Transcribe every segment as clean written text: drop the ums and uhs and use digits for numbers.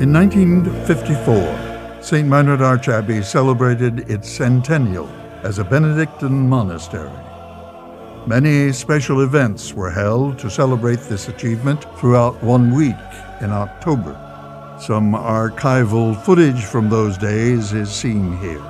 In 1954, St. Meinrad Archabbey celebrated its centennial as a Benedictine monastery. Many special events were held to celebrate this achievement throughout 1 week in October. Some archival footage from those days is seen here.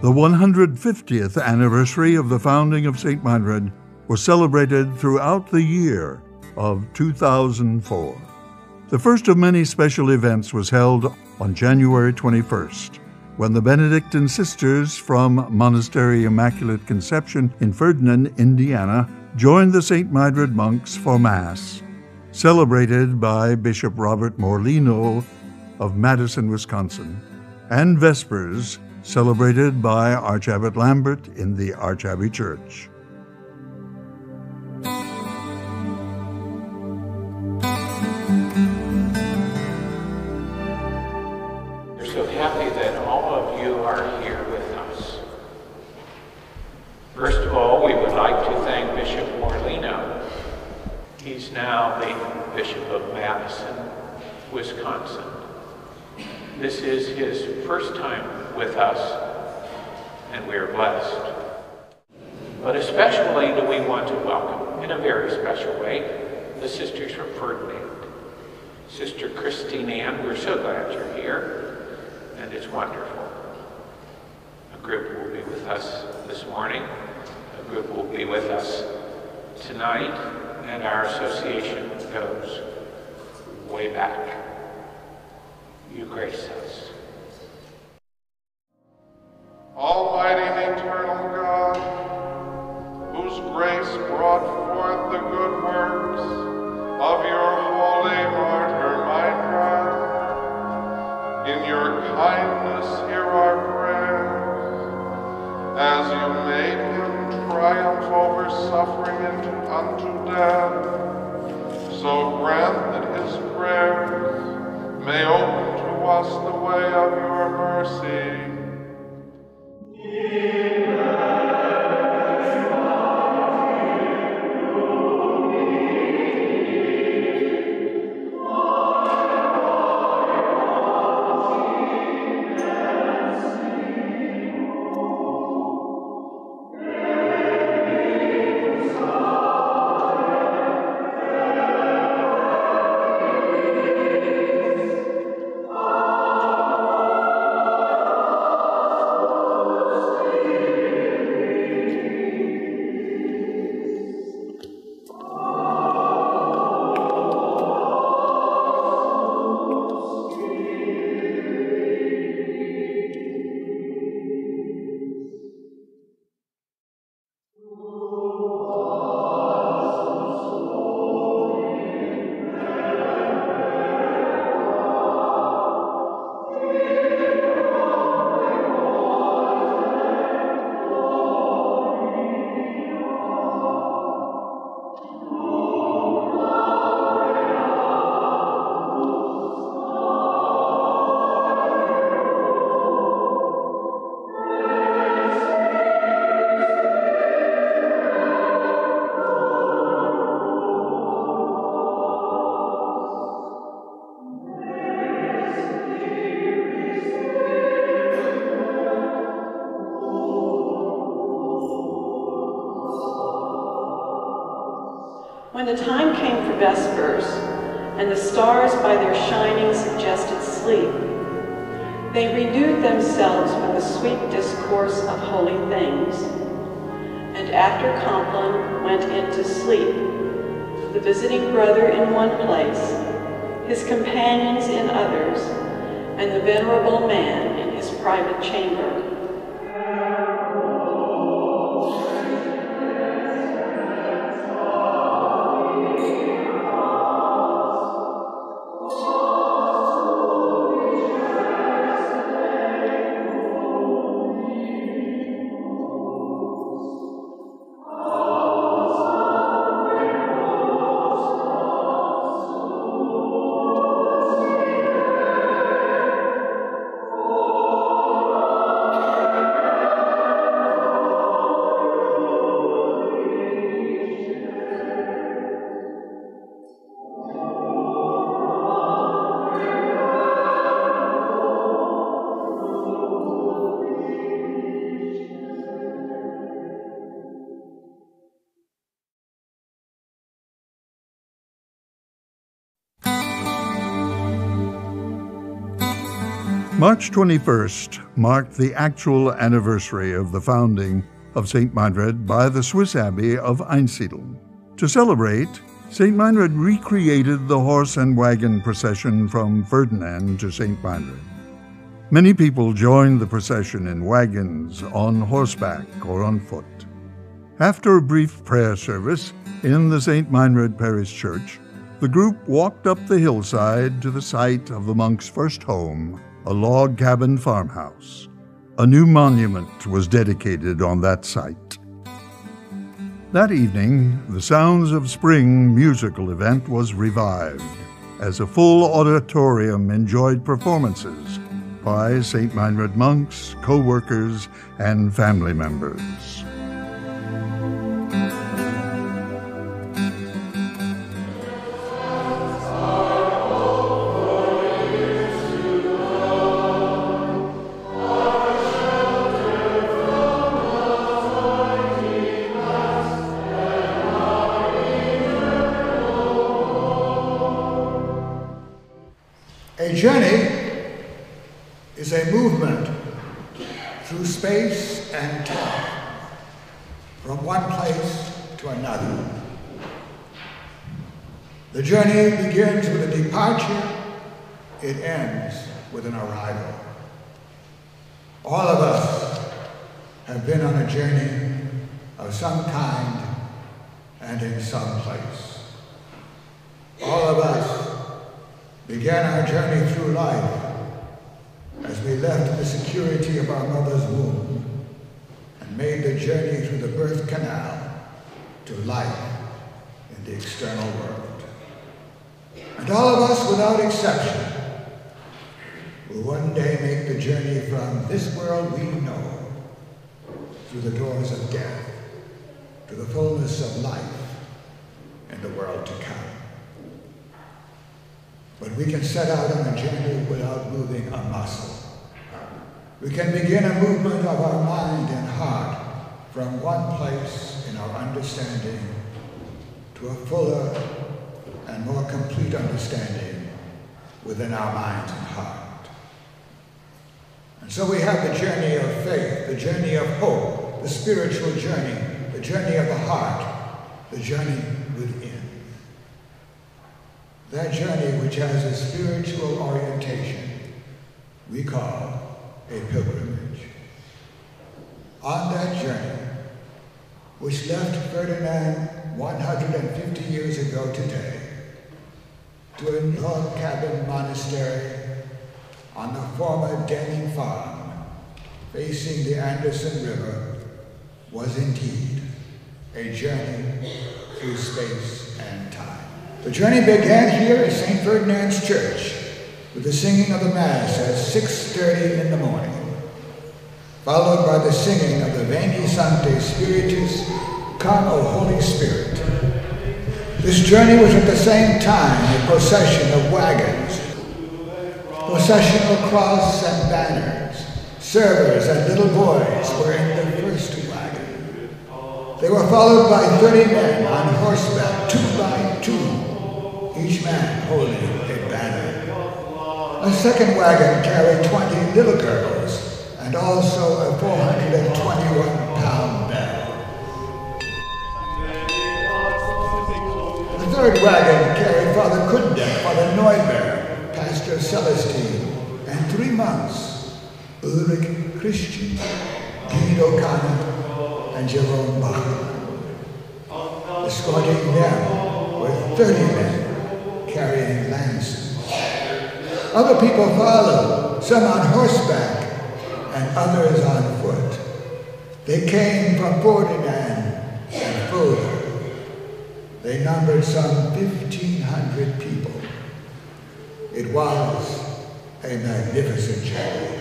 The 150th anniversary of the founding of St. Meinrad was celebrated throughout the year of 2004. The first of many special events was held on January 21st, when the Benedictine sisters from Monastery Immaculate Conception in Ferdinand, Indiana, joined the St. Meinrad monks for Mass, celebrated by Bishop Robert Morlino of Madison, Wisconsin, and Vespers, celebrated by Archabbot Lambert in the Archabbey Church. We're so happy that all of you are here with us. First of all, we would like to thank Bishop Morlino. He's now the Bishop of Madison, Wisconsin. This is his first time with us, and we are blessed. But especially do we want to welcome, in a very special way, the sisters from Ferdinand. Sister Christine Ann, we're so glad you're here, and it's wonderful. A group will be with us this morning, a group will be with us tonight, and our association goes way back. You grace us. Almighty and eternal God, whose grace brought forth the good works of your holy martyr Meinrad, in your kindness hear our prayers, as you made him triumph over suffering unto death, so grant that his prayers may open to us the way of your mercy. When the time came for Vespers, and the stars by their shining suggested sleep, they renewed themselves with the sweet discourse of holy things, and after Compline went in to sleep, the visiting brother in one place, his companions in others, and the venerable man in his private chamber. March 21st marked the actual anniversary of the founding of St. Meinrad by the Swiss Abbey of Einsiedeln. To celebrate, St. Meinrad recreated the horse and wagon procession from Ferdinand to St. Meinrad. Many people joined the procession in wagons, on horseback, or on foot. After a brief prayer service in the St. Meinrad Parish Church, the group walked up the hillside to the site of the monks' first home, a log cabin farmhouse. A new monument was dedicated on that site. That evening, the Sounds of Spring musical event was revived as a full auditorium enjoyed performances by St. Meinrad monks, co-workers, and family members. A journey is a movement through space and time, from one place to another. The journey begins with a departure, it ends with an arrival. All of us have been on a journey of some kind and in some place. All of us began our journey through life as we left the security of our mother's womb and made the journey through the birth canal to life in the external world. And all of us, without exception, will one day make the journey from this world we know through the doors of death to the fullness of life in the world to come. But we can set out on a journey without moving a muscle. We can begin a movement of our mind and heart from one place in our understanding to a fuller and more complete understanding within our minds and heart. And so we have the journey of faith, the journey of hope, the spiritual journey, the journey of the heart, the journey within. That journey which has a spiritual orientation we call a pilgrimage. On that journey, which left Ferdinand 150 years ago today, to a log cabin monastery on the former Denning farm facing the Anderson River, was indeed a journey through space and time. The journey began here at St. Ferdinand's Church with the singing of the Mass at 6:30 in the morning, followed by the singing of the Veni Sancte Spiritus, Come, O Holy Spirit. This journey was at the same time a procession of wagons, processional cross and banners. Servers and little boys were in the first wagon. They were followed by 30 men on horseback, 2 by 2. Each man holding a banner. A second wagon carried 20 little girls and also a 421-pound bell. The third wagon carried Father Kundek, Father Neuber, Pastor Celestine, and 3 monks, Ulrich Christian, Guido Kahn, and Jerome Bach. Escorting them were 30 men carrying lances. Other people followed, some on horseback and others on foot. They came from Ferdinand and Fulda. They numbered some 1,500 people. It was a magnificent journey.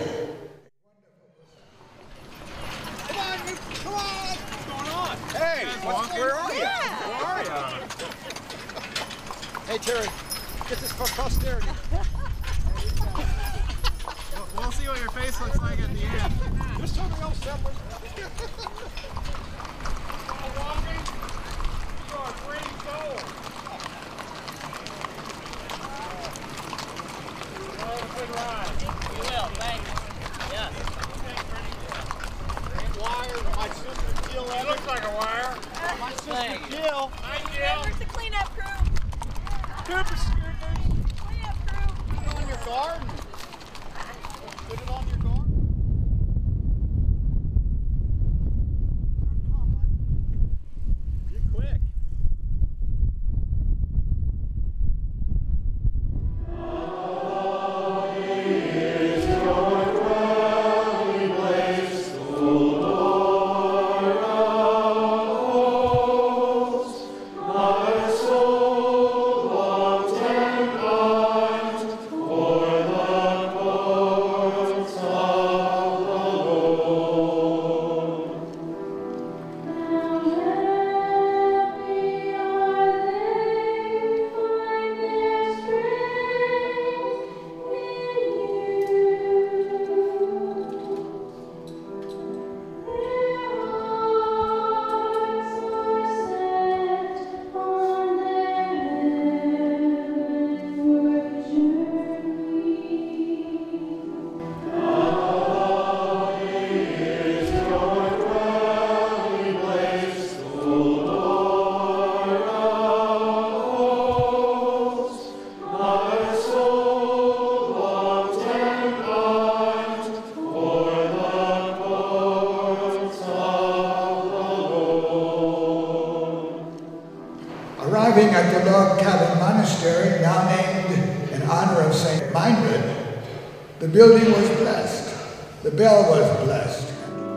Come on! What's going on? Hey, where are you? Yeah. Where are you? Hey, Terry, get this for posterity. We'll see what your face looks like at the end. There's something else separate. Walking, you are free soul. Have a good ride. You will, thanks. Gil, that looks like a wire. My sister Gil. Hi, Gil. Where's the cleanup crew? Cooper Scooters. Cleanup crew. Put it on your garden. Put it on your garden. You're quick. Arriving at the log cabin monastery, now named in honor of St. Meinrad, the building was blessed. The bell was blessed.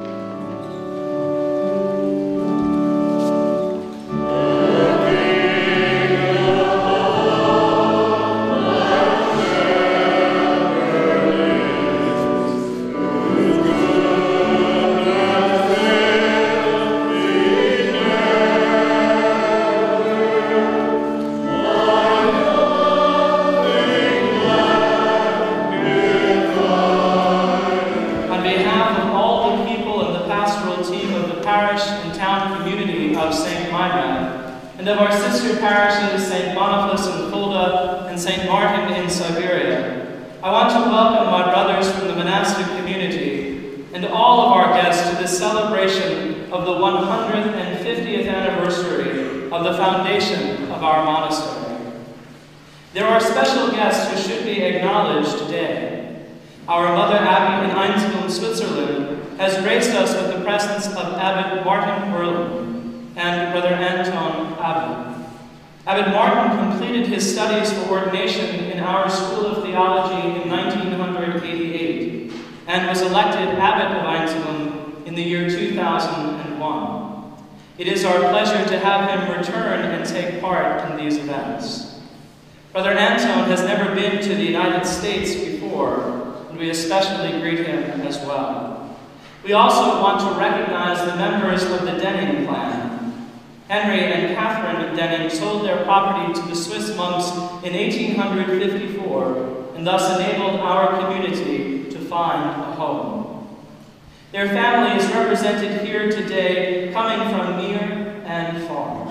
And of our sister parishes, St. Boniface in Fulda and St. Martin in Siberia, I want to welcome my brothers from the monastic community and all of our guests to this celebration of the 150th anniversary of the foundation of our monastery. There are special guests who should be acknowledged today. Our Mother Abbey in Einsiedeln, Switzerland, has graced us with the presence of Abbot Martin Berlin and Brother Anton Abbot. Abbot Martin completed his studies for ordination in our School of Theology in 1988 and was elected Abbot of Einsiedeln in the year 2001. It is our pleasure to have him return and take part in these events. Brother Anton has never been to the United States before, and we especially greet him as well. We also want to recognize the members of the Denning clan. Henry and Catherine Denning sold their property to the Swiss monks in 1854 and thus enabled our community to find a home. Their family is represented here today, coming from near and far.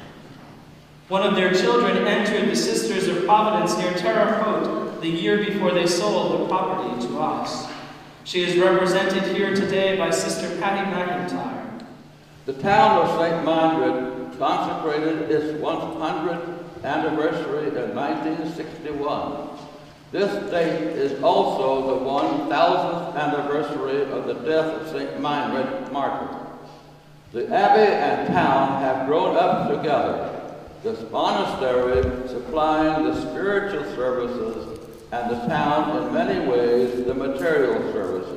One of their children entered the Sisters of Providence near Terre Haute the year before they sold the property to us. She is represented here today by Sister Patty McIntyre. The town of St. Meinrad consecrated its 100th anniversary in 1961. This date is also the 1000th anniversary of the death of St. Meinrad martyr. The abbey and town have grown up together, this monastery supplying the spiritual services and the town in many ways the material services.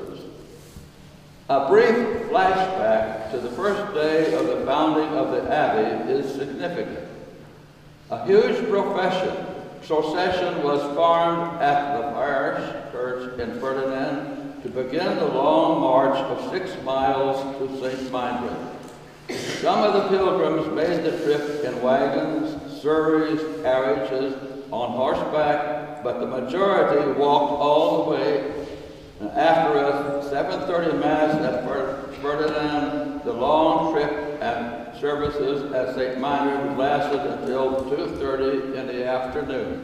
A brief flashback to the first day of the founding of the Abbey is significant. A huge procession was formed at the parish church in Ferdinand to begin the long march of 6 miles to St. Meinrad. Some of the pilgrims made the trip in wagons, surreys, carriages, on horseback, but the majority walked all the way. And after a 7:30 Mass at Ferdinand, the long trip and services at St. Meinrad lasted until 2:30 in the afternoon.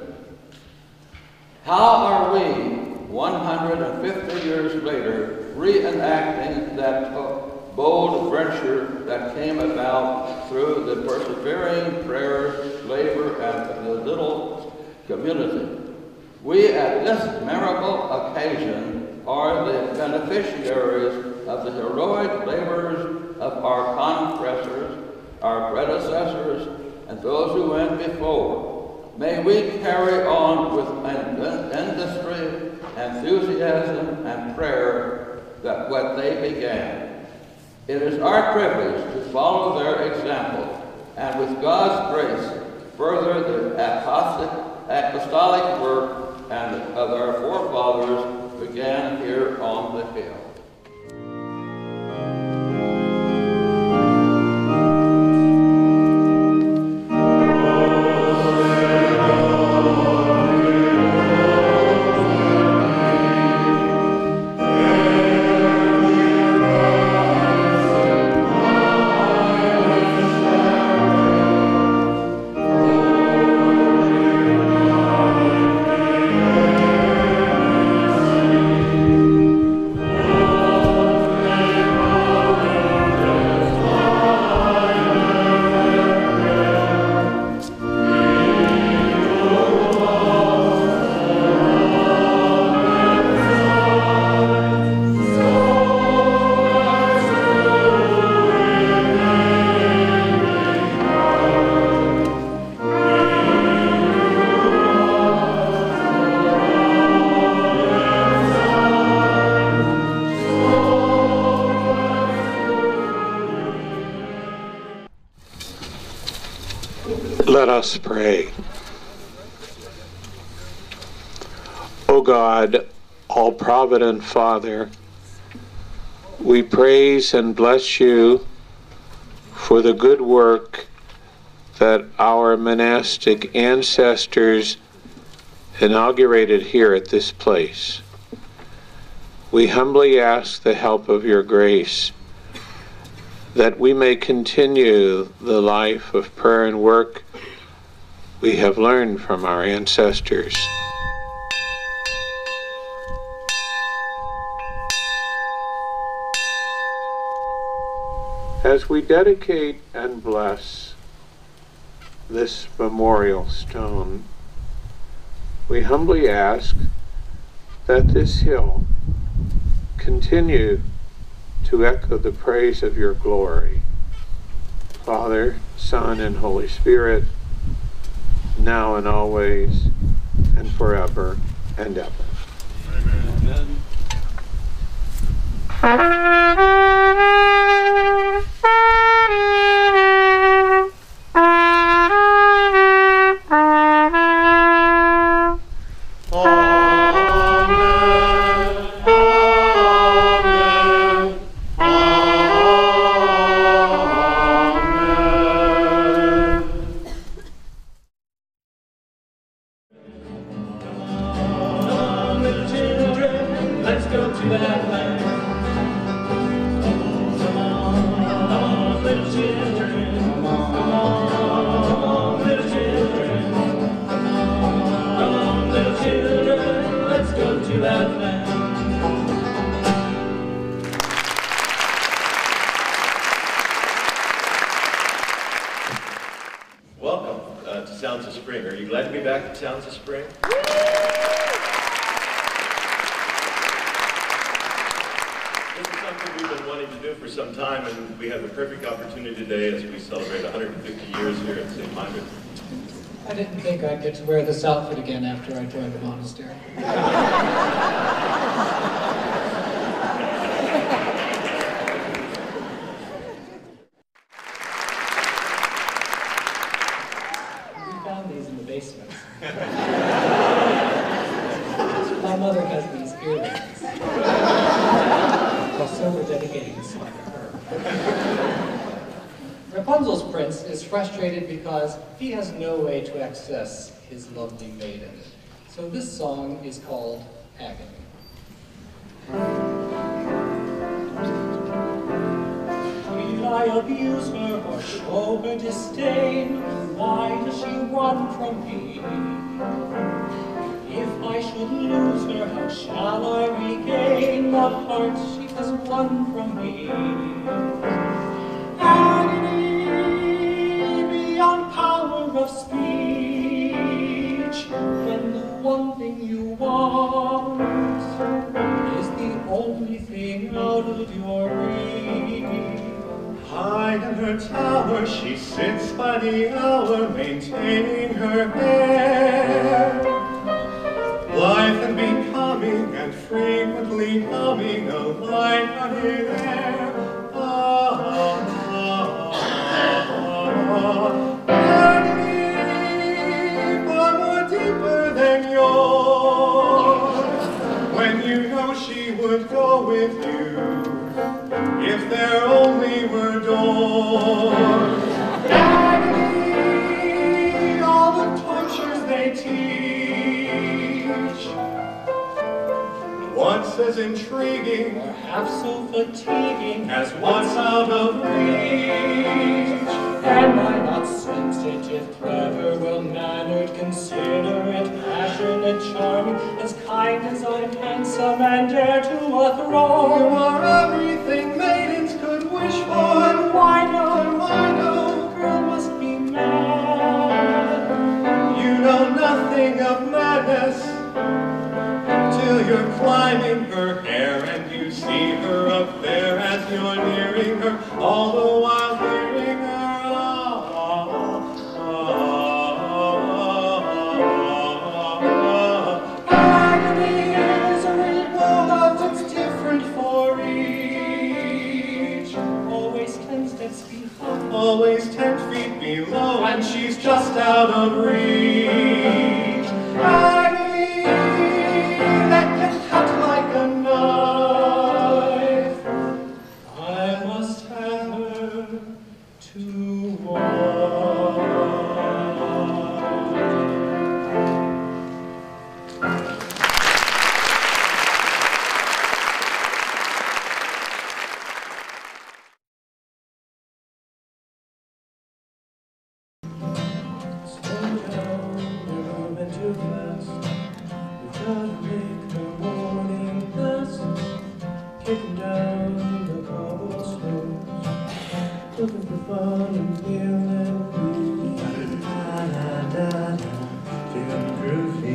How are we, 150 years later, reenacting that bold venture that came about through the persevering prayers, labor, and the little community. We at this memorable occasion are the beneficiaries of the heroic labors of our confessors, our predecessors, and those who went before. May we carry on with industry, enthusiasm, and prayer that what they began. It is our privilege to follow their example, and with God's grace, further the apostolic work and of our forefathers began here on the hill. Let us pray. O God, all-provident Father, we praise and bless you for the good work that our monastic ancestors inaugurated here at this place. We humbly ask the help of your grace that we may continue the life of prayer and work we have learned from our ancestors. As we dedicate and bless this memorial stone, we humbly ask that this hill continue to echo the praise of your glory. Father, Son, and Holy Spirit, now and always, and forever and ever. Amen. Welcome to Sounds of Spring. Are you glad to be back at Sounds of Spring? This is something we've been wanting to do for some time, and we have the perfect opportunity today as we celebrate 150 years here at St. Mindred. I didn't think I'd get to wear this outfit again after I joined the monastery. We found these in the basement. My mother has these earrings. So we're dedicating this song to her. Rapunzel's prince is frustrated because he has no way to access his lovely maiden. So this song is called Agony. Will I abuse her or show her disdain? Why does she run from me? If I should lose her, how shall I regain the heart she has won from me. Agony beyond power of speech, when the one thing you want is the only thing out of your reach. High in her tower she sits by the hour, maintaining her hair. Blithe and becoming, and frequently humming a light-hearted air. Agony far more deeper than yours, when you know she would go with you, if there only were doors. Agony, all the tortures they teach, once as intriguing, or half so fatiguing as once out of reach. Am I not sensitive, clever, well-mannered, considerate, passionate, charming, as kind as I'm handsome and dare to a throne? You are everything maidens could wish for. Why no, girl must be mad. You know nothing of madness till you're climbing her hair and you see her up there as you're nearing her, all the while hearing her. Agony is a ripple, but it's different for each. Always 10 steps behind, always 10 feet below, and she's just out of reach. Agony that can cut like a knife, I must have her to wife. Slow down, you're moving too fast. We've gotta make the morning last. Kicking down the cobblestones, looking for fun and feeling free. Da-da-da-da-da, feeling groovy.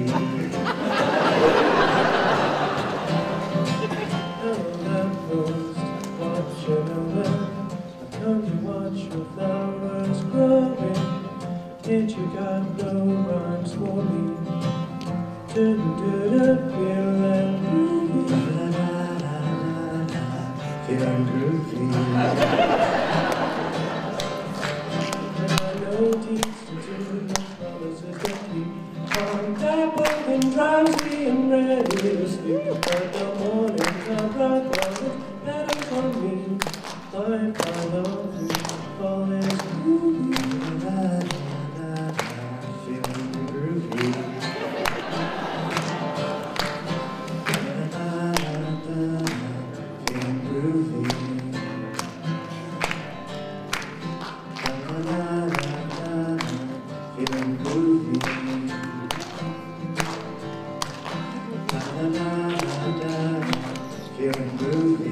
Hello, lamppost, watching a lamp. I've come to watch your flowers growing. Ain't you got no rhymes for me? Do-do-do-do, feeling groovy. Da-da-da-da-da, feeling groovy. And I know deeds to do, no promises to keep. On that book and drives me and ready to sleep. But the morning come right on it, better for me. Life I love you, all is groovy. Feeling groovy. Feeling groovy. Feeling groovy. Feeling groovy.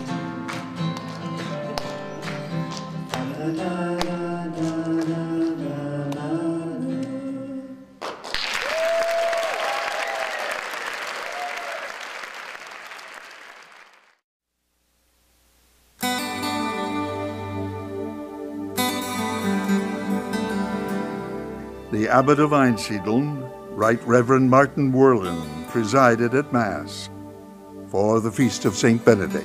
The Abbot of Einsiedeln, Right Reverend Martin Werlin, presided at Mass for the Feast of St. Benedict.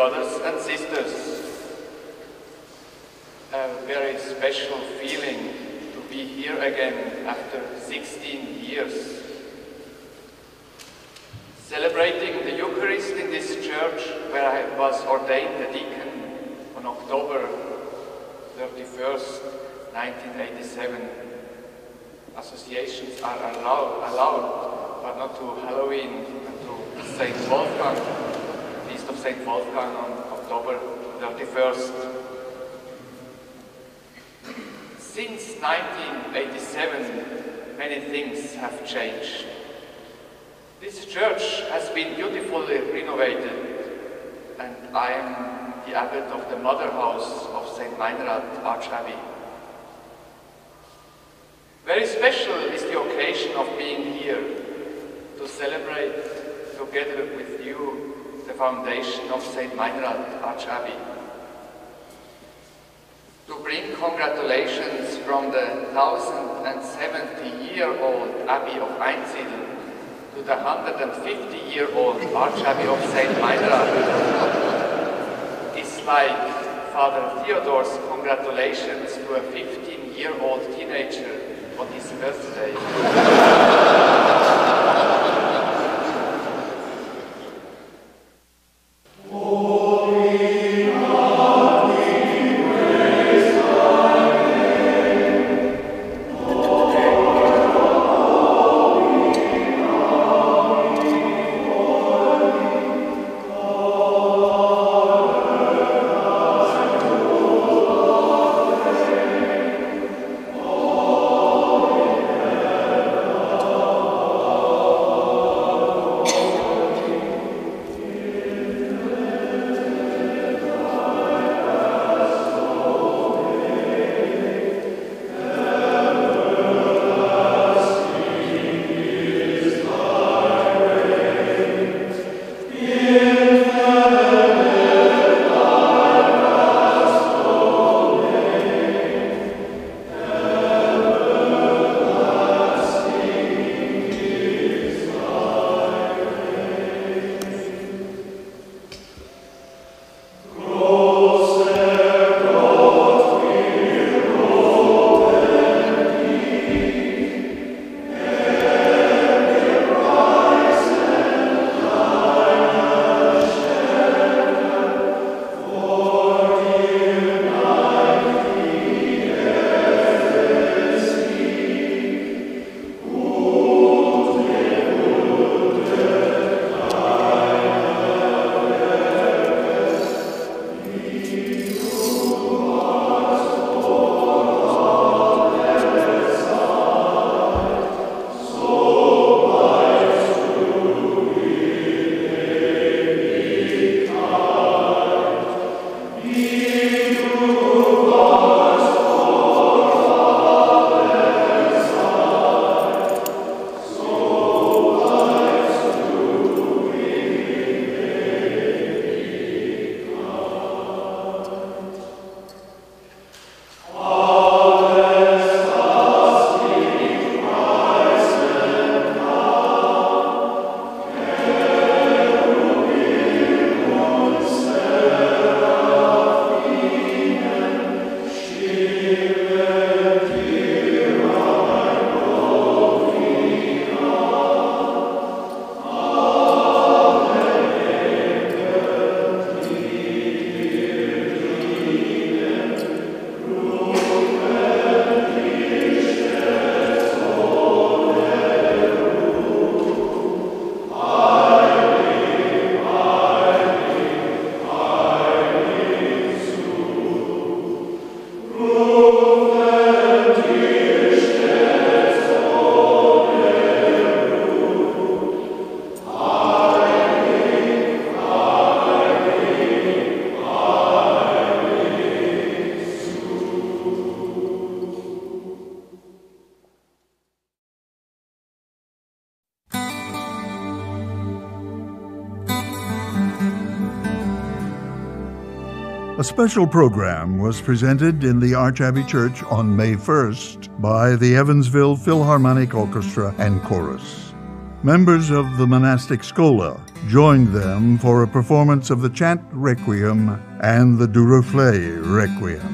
brothers and sisters, a very special feeling to be here again after 16 years. Celebrating the Eucharist in this church where I was ordained a deacon on October 31st, 1987. Associations are allowed, but not to Halloween and to St. Wolfgang, Feast of St. Wolfgang on October 31st. Since 1987, many things have changed. This church has been beautifully renovated, and I am the abbot of the Mother House of St. Meinrad Archabbey. Very special is the occasion of being here to celebrate together with you the foundation of St. Meinrad Archabbey. To bring congratulations from the 1070-year-old Abbey of Einsiedel to the 150-year-old Archabbey of St. Meinrad is like Father Theodore's congratulations to a 15-year-old teenager on his birthday. A special program was presented in the Archabbey Church on May 1st by the Evansville Philharmonic Orchestra and Chorus. Members of the monastic schola joined them for a performance of the Chant Requiem and the Duruflé Requiem.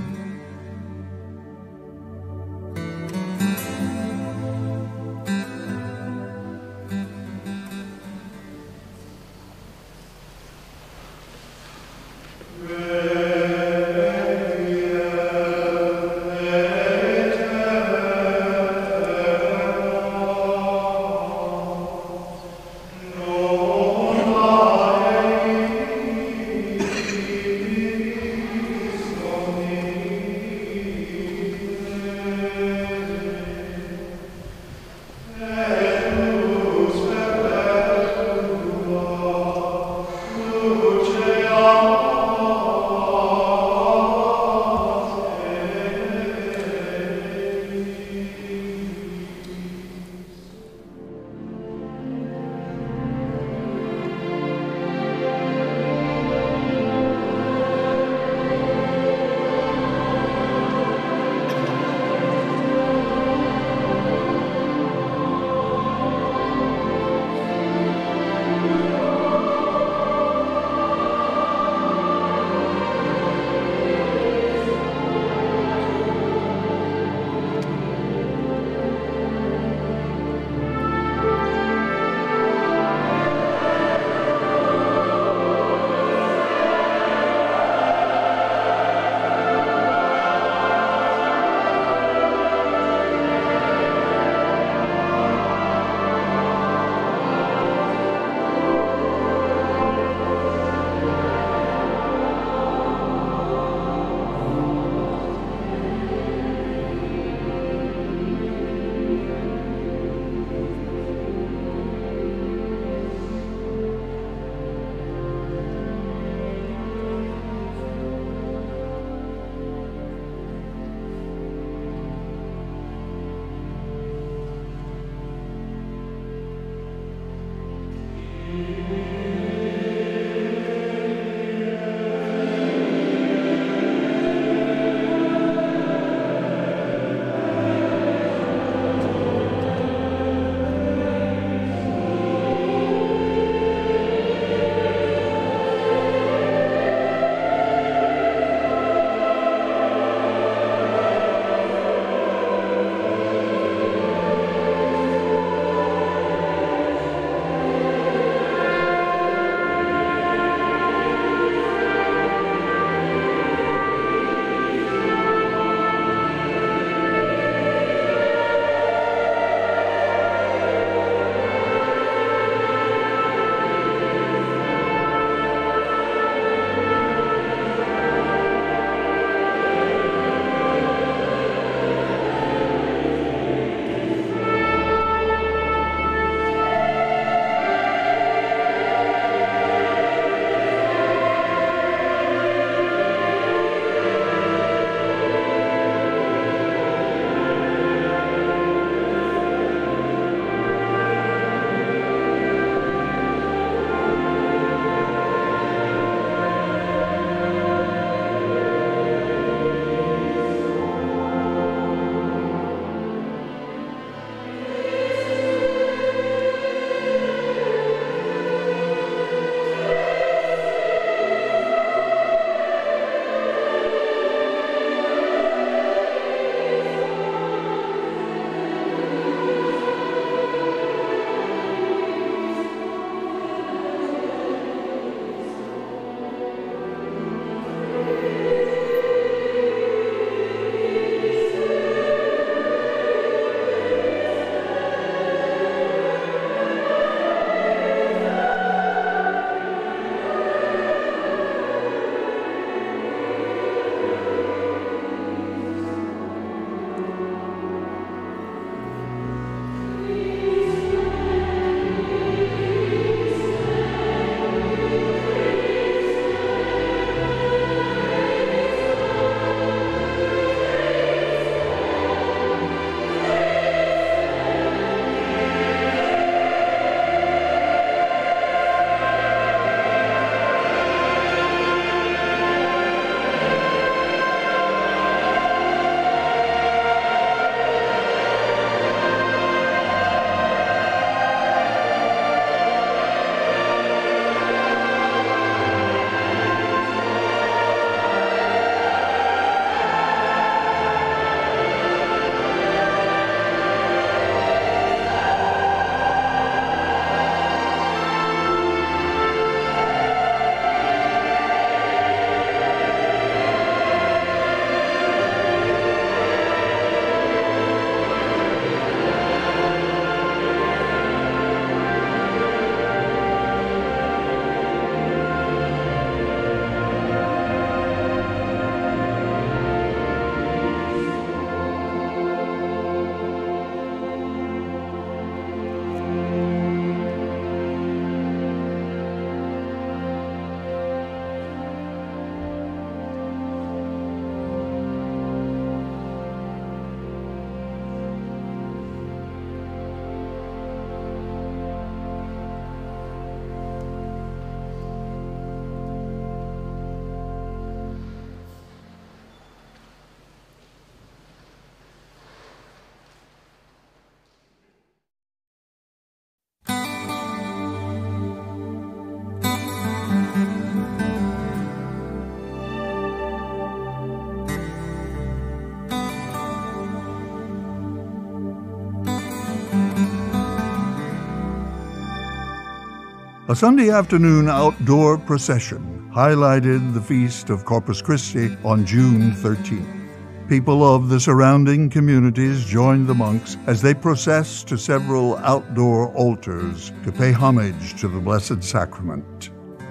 A Sunday afternoon outdoor procession highlighted the feast of Corpus Christi on June 13th. People of the surrounding communities joined the monks as they processed to several outdoor altars to pay homage to the Blessed Sacrament.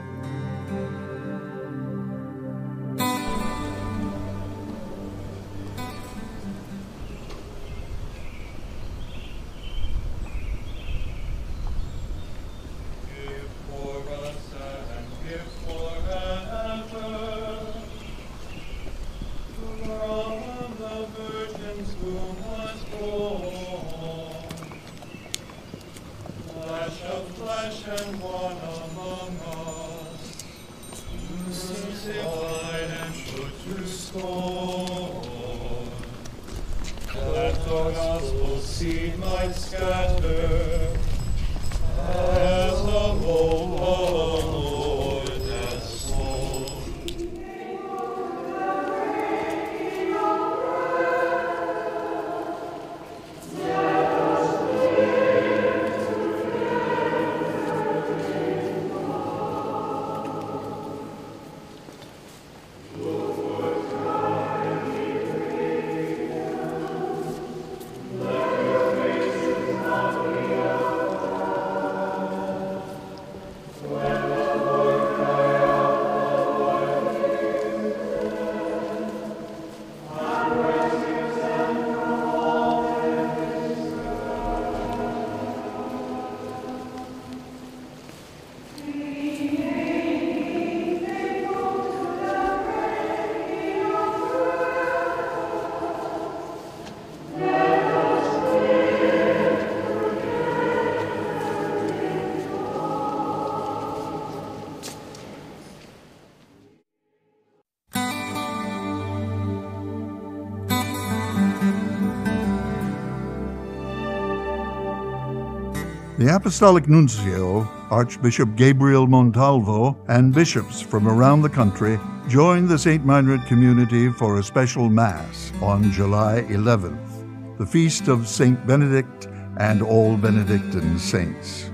The Apostolic Nuncio, Archbishop Gabriel Montalvo, and bishops from around the country joined the St. Meinrad community for a special Mass on July 11th, the feast of St. Benedict and all Benedictine saints.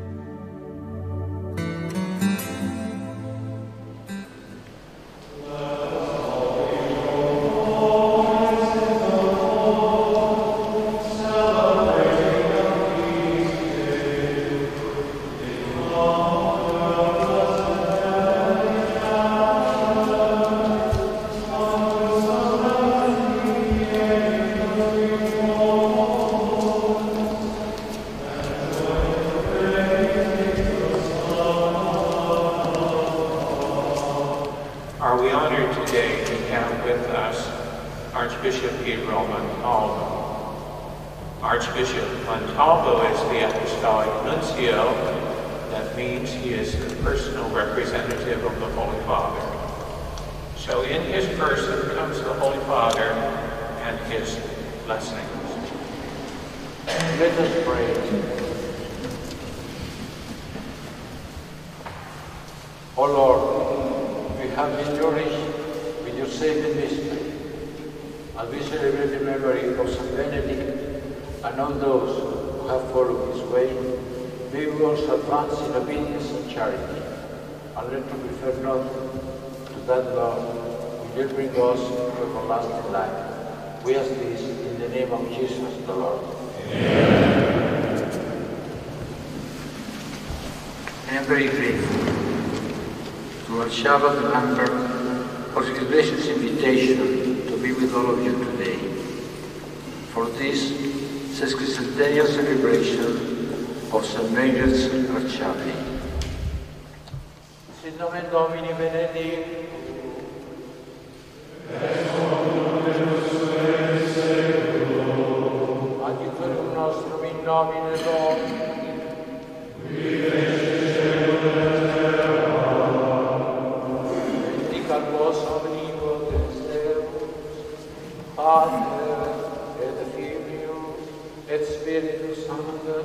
Archbishop Gabriel Montalvo. Archbishop Montalvo is the Apostolic Nuncio. That means he is the personal representative of the Holy Father. So in his person comes the Holy Father and his blessings. Let us pray. O Lord, we have been nourished with your saving mystery. As we celebrate the memory of St. Benedict and all those who have followed his way, may we also advance in obedience and charity, and let to refer not to that love which will bring us to everlasting life. We ask this in the name of Jesus the Lord. Amen. I am very grateful to our Shabbat member for his gracious invitation to be with all of you today for this sesquicentennial celebration of St. Meinrad's Archabbey. Sit nomen Domini benedict. Adiutorium nostrum in nomine Domini. Benedicat vos omnipotens Deus, Pater et Filius et Spiritus Sanctus.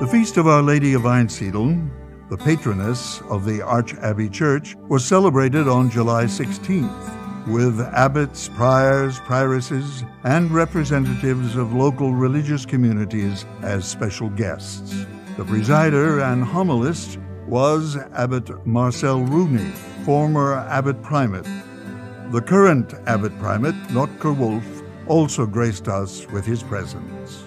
feast of Our Lady of Einsiedeln, the patroness of the Archabbey Church, was celebrated on July 16th, with abbots, priors, prioresses, and representatives of local religious communities as special guests. The presider and homilist was Abbot Marcel Rooney, former abbot primate. The current abbot primate, Notker Wolf, also graced us with his presence.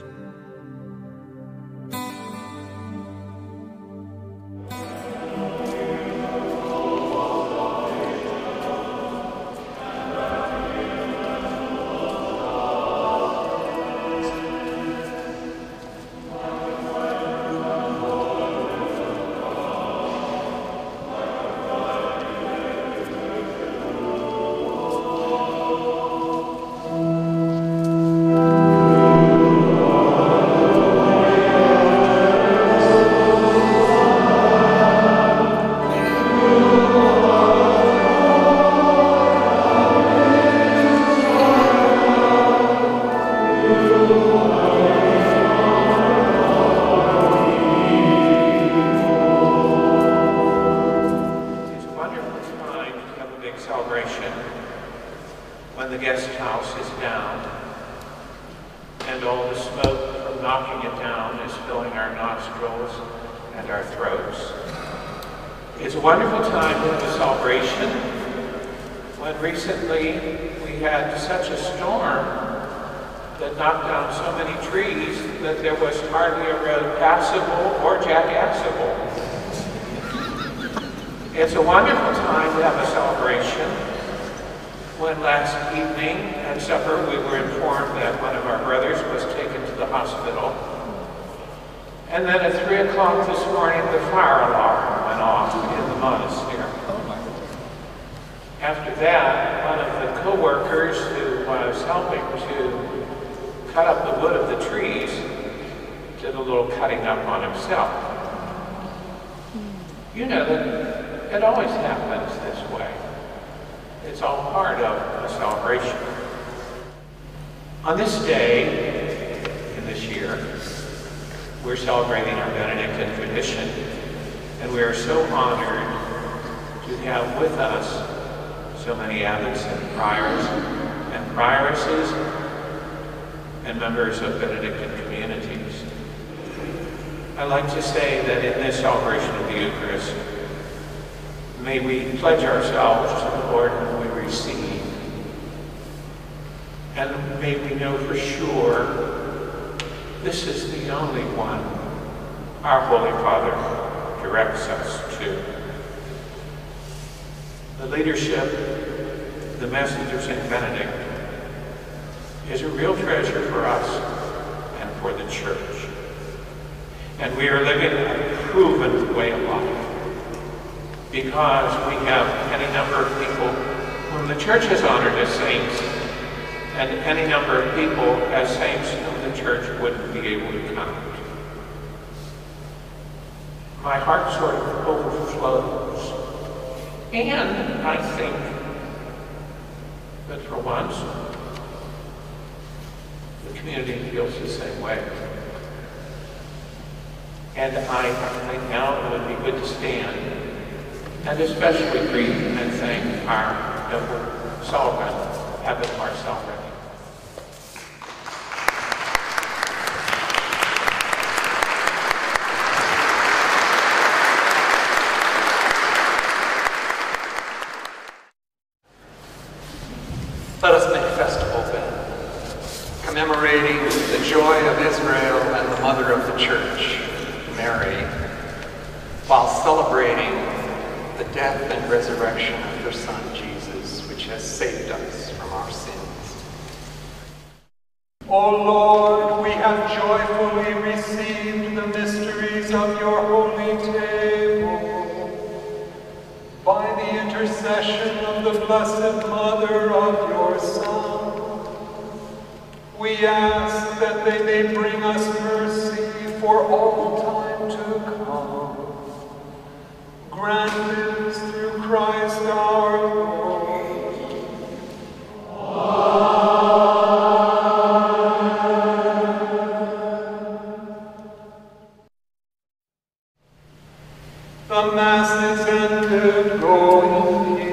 When the guest house is down and all the smoke from knocking it down is filling our nostrils and our throats. It's a wonderful time to have a celebration when recently we had such a storm that knocked down so many trees that there was hardly a road passable or jackassable. It's a wonderful time to have a celebration when last evening at supper we were informed that one of our brothers was taken to the hospital. And then at 3 o'clock this morning the fire alarm went off in the monastery. After that, one of the co-workers who was helping to cut up the wood of the trees did a little cutting up on himself. You know that it always happens this way. It's all part of a celebration. On this day, in this year, we're celebrating our Benedictine tradition, and we are so honored to have with us so many abbots and priors and prioresses and members of Benedictine communities. I like to say that in this celebration of the Eucharist, may we pledge ourselves to the Lord whom we receive, and may we know for sure this is the only one our Holy Father directs us to. The leadership, the message of St. Benedict, is a real treasure for us and for the Church. And we are living a proven way of life, because we have any number of people whom the Church has honored as saints, and any number of people as saints whom the Church wouldn't be able to count. My heart sort of overflows, and I think that for once, the community feels the same way. And I think now it would be good to stand and especially greet and thank our noble celebrant, Abbot Marcel Rooney. Let us make festival then, commemorating the joy of Israel and the Mother of the Church, Mary, while celebrating the death and resurrection of her Son, Jesus, which has saved us from our sins. O Lord, we have joyfully received the mysteries of your holy table. By the intercession of the Blessed Mother of your Son, we ask that they may bring us mercy for all time to come. Grant this through Christ our Lord. Amen. Mass intended. Go in peace.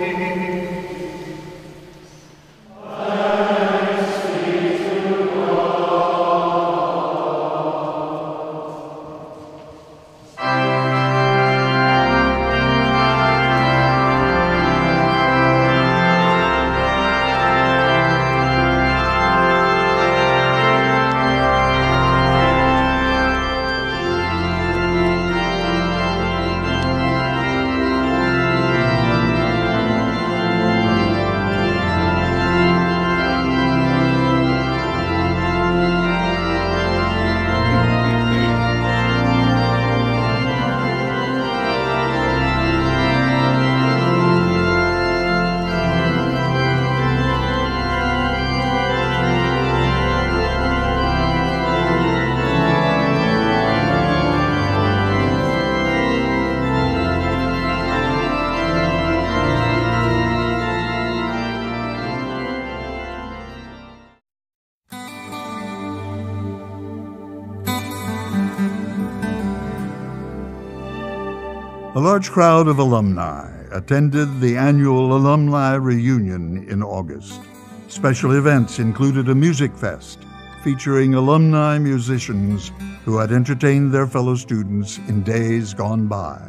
A large crowd of alumni attended the annual alumni reunion in August. Special events included a music fest featuring alumni musicians who had entertained their fellow students in days gone by.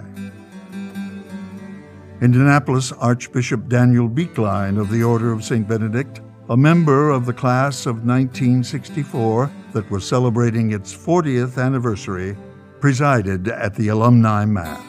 Indianapolis Archbishop Daniel Beekline of the Order of St. Benedict, a member of the class of 1964 that was celebrating its 40th anniversary, presided at the Alumni Mass.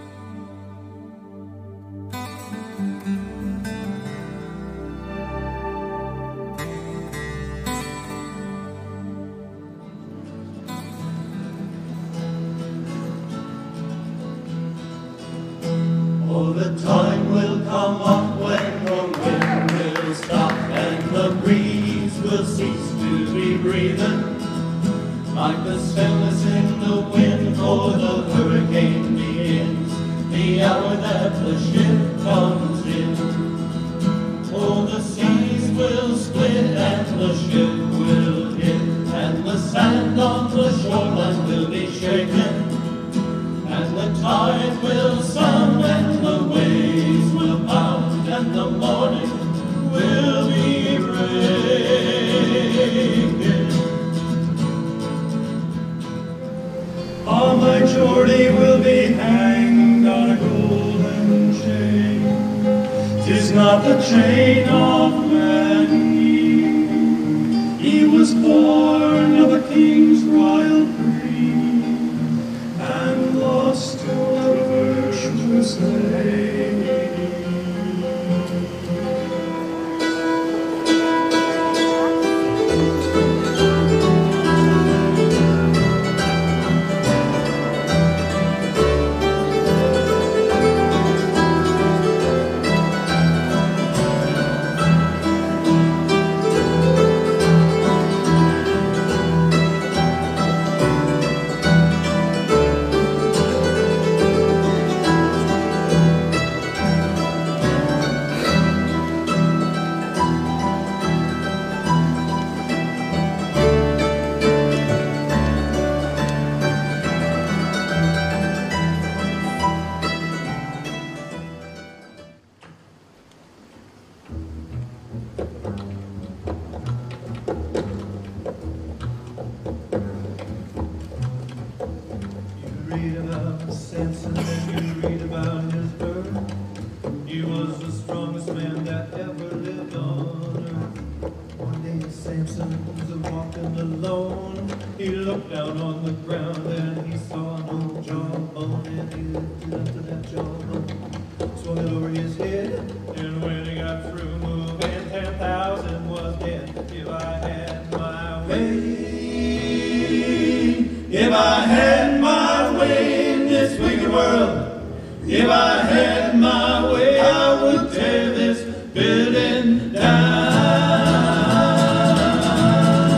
Oh, the time will come up when the wind will stop and the breeze will cease to be breathing. Like the stillness in the wind for the hurricane begins, the hour that the ship comes in. Oh, the seas will split and the ship will hit, and the sand on the shoreline will be shaken. And the tide will sound and the waves will pound and the morning will be breaking. Oh, my Geordie will be hanged on a golden chain. 'Tis not the chain of man he was born of a king's royal and lost to a virtuous lady. Read about Samson and you read about his birth. He was the strongest man that ever lived on earth. One day Samson was walking alone. He looked down on the ground and he saw no jawbone, and he lifted up to that jawbone, swung it over his head, and when he got through moving, 10,000 was dead. If I had my way, if I had my way in this wicked world, if I had my way, I would tear this building down.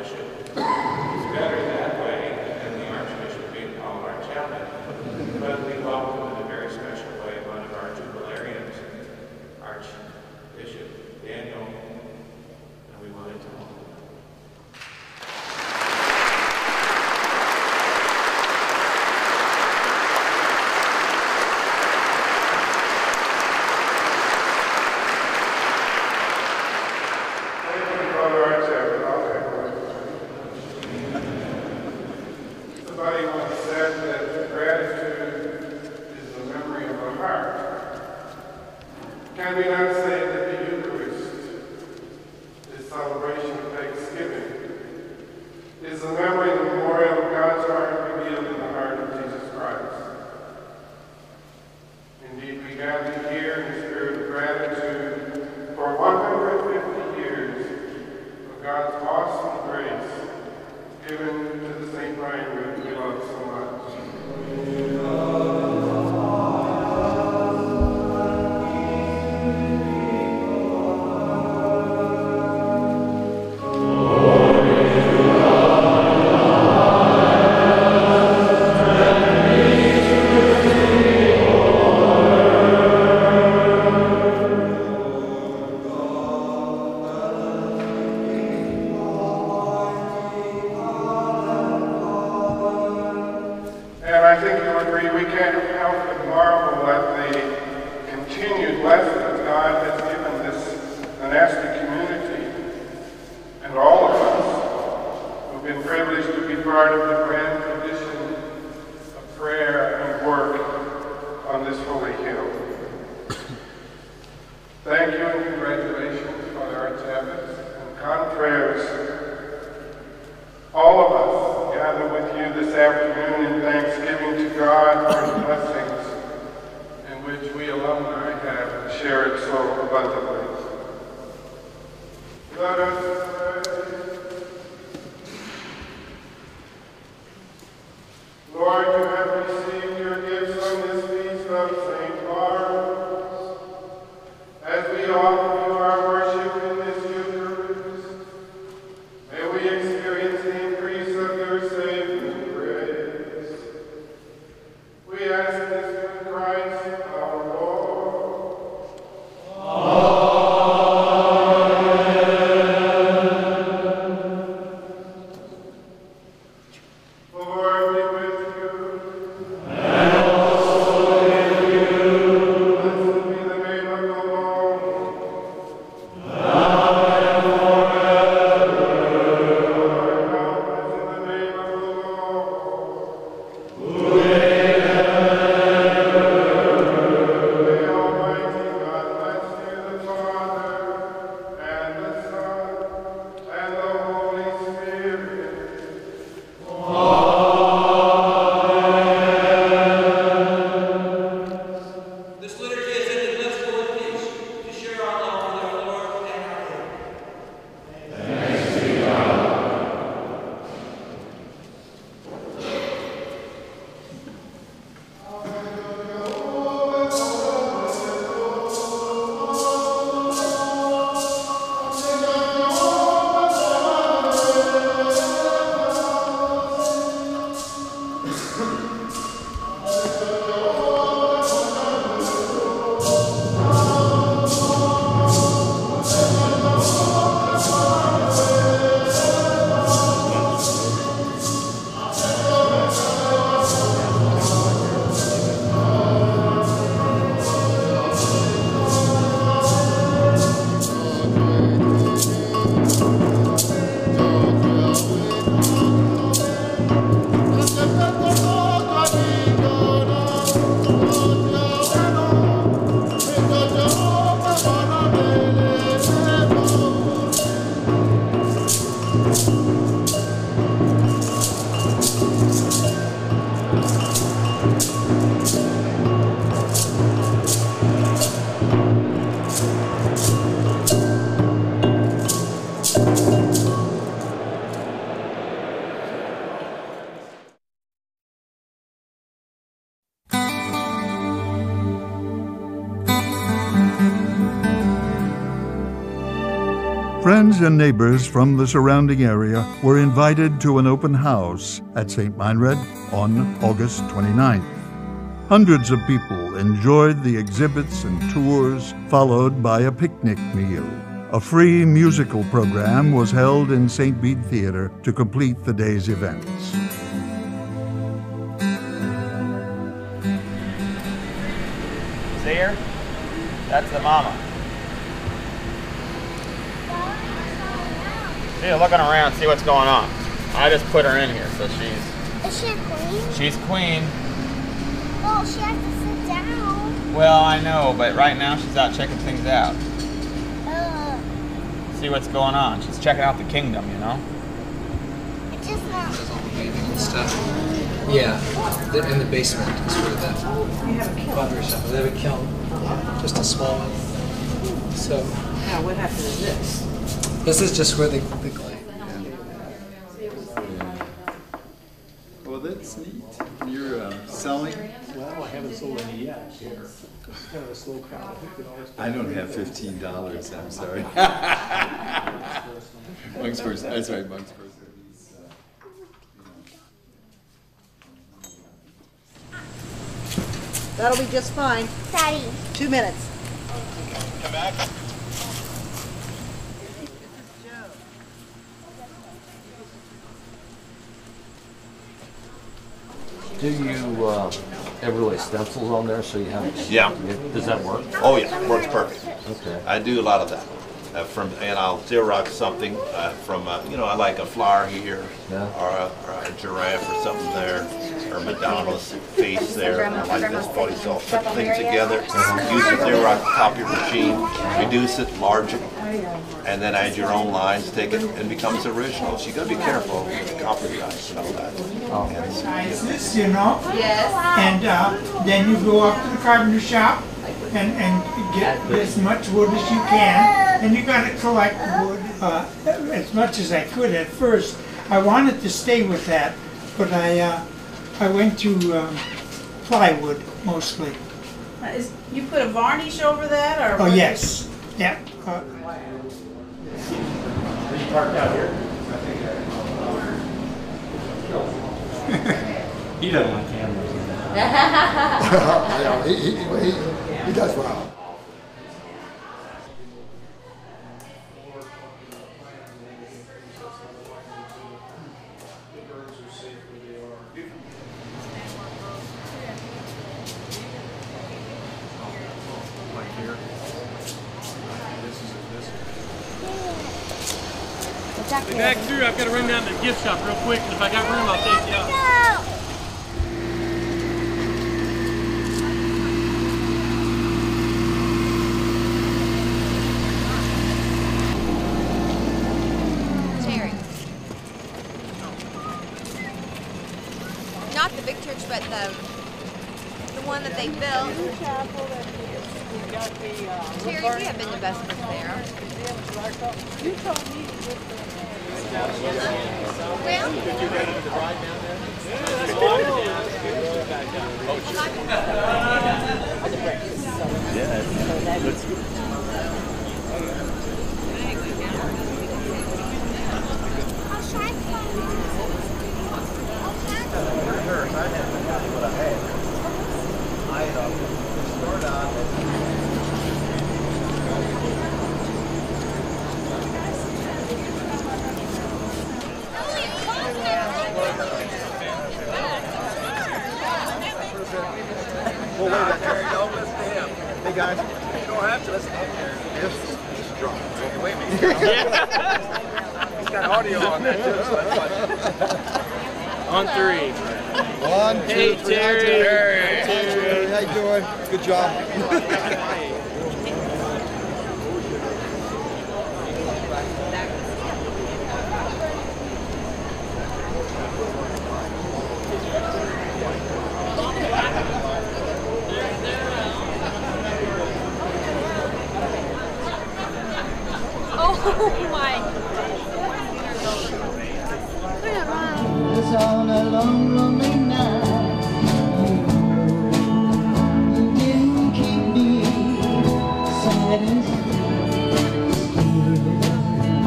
Archbishop. It's better that way than the Archbishop being called Archabbot. But we welcome in a very special way one of our jubilarians, Archbishop Daniel, and we wanted to welcome him. Somebody once said that gratitude is the memory of the heart. Can we not say that the Eucharist, this celebration of Thanksgiving, is the memory and memorial of God's heart revealed in the heart of Jesus Christ? Indeed, we gather here in the spirit of gratitude for 150 years of God's awesome grace given to the St. Brian Root we love so much. I think you'll agree we can't help but marvel at the continued blessings God has given this monastic community and all of us who've been privileged to be part of the grand tradition of prayer and work on this holy hill. Thank you and congratulations, Father Archabbot and confreres. All of us gather with you this afternoon in thanksgiving to God for His blessings, in which we alumni have shared so abundantly. Let us pray. Lord, you have received your gifts on this feast of St. Barnabas. As we offer you our worship in this Eucharist, may we experience the increase of your saving grace. We ask this through Christ our Lord. Amen. Friends and neighbors from the surrounding area were invited to an open house at St. Meinrad on August 29th. Hundreds of people enjoyed the exhibits and tours, followed by a picnic meal. A free musical program was held in St. Bede Theater to complete the day's events. See her? That's the mama. She's looking around, see what's going on. I just put her in here, so she's... Is she a queen? She's queen. Well, she has to sit down. Well, I know, but right now she's out checking things out. See what's going on. She's checking out the kingdom, you know? It's just not... Stuff. Yeah, in the basement is where the pottery shop. They have a kiln, just a small one. So. Now, what happened to this? This is just where the clay. Well, that's neat. You're selling? Well, I haven't sold any yet. It's kind of a slow crowd. I don't have $15. I'm sorry. Monks first. That's right, monks first. That'll be just fine. Daddy. 2 minutes. Come back. Do you ever lay stencils on there so you have? Yeah. Does that work? Oh yeah, works perfect. Okay. I do a lot of that. And I'll Xerox something from you know, I like a flower here, or a giraffe or something there, or Madonna's face there. I like this body, so I'll put things together, use the Xerox copy machine, reduce it, enlarge it, and then add your own lines, take it, and it becomes original. So you got to be careful with copyright and all that. Oh. This, you know? Yes. And then you go up to the carpenter shop and get as much wood as you can, and you got to collect wood as much as I could at first. I wanted to stay with that, but I went to plywood mostly. You put a varnish over that, or? Oh yes, yeah. Are you parked out here? He doesn't like cameras. He does well. Be back through. I've got to run down to the gift shop real quick, and if I got room, I'll take you out. Terry. Not the big church, but the one that they built. Terry, we have been to Vespers there. You told me to get there. Well, Well, wait a minute. Don't listen to him. Hey, guys, you don't have to listen to him. He's drunk. Okay, wait a minute. He's got audio on that, too. So that's On 3. 1, 2, 3. Hey, Terry. Hey, Terry. How you doing? Good job. oh my. It's all a long, lonely night. You didn't keep me silent.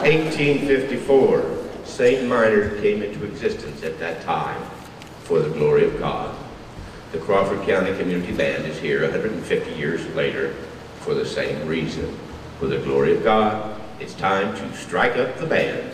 1854, St. Meinrad came into existence at that time for the glory of God. The Crawford County Community Band is here 150 years later for the same reason. For the glory of God, it's time to strike up the band.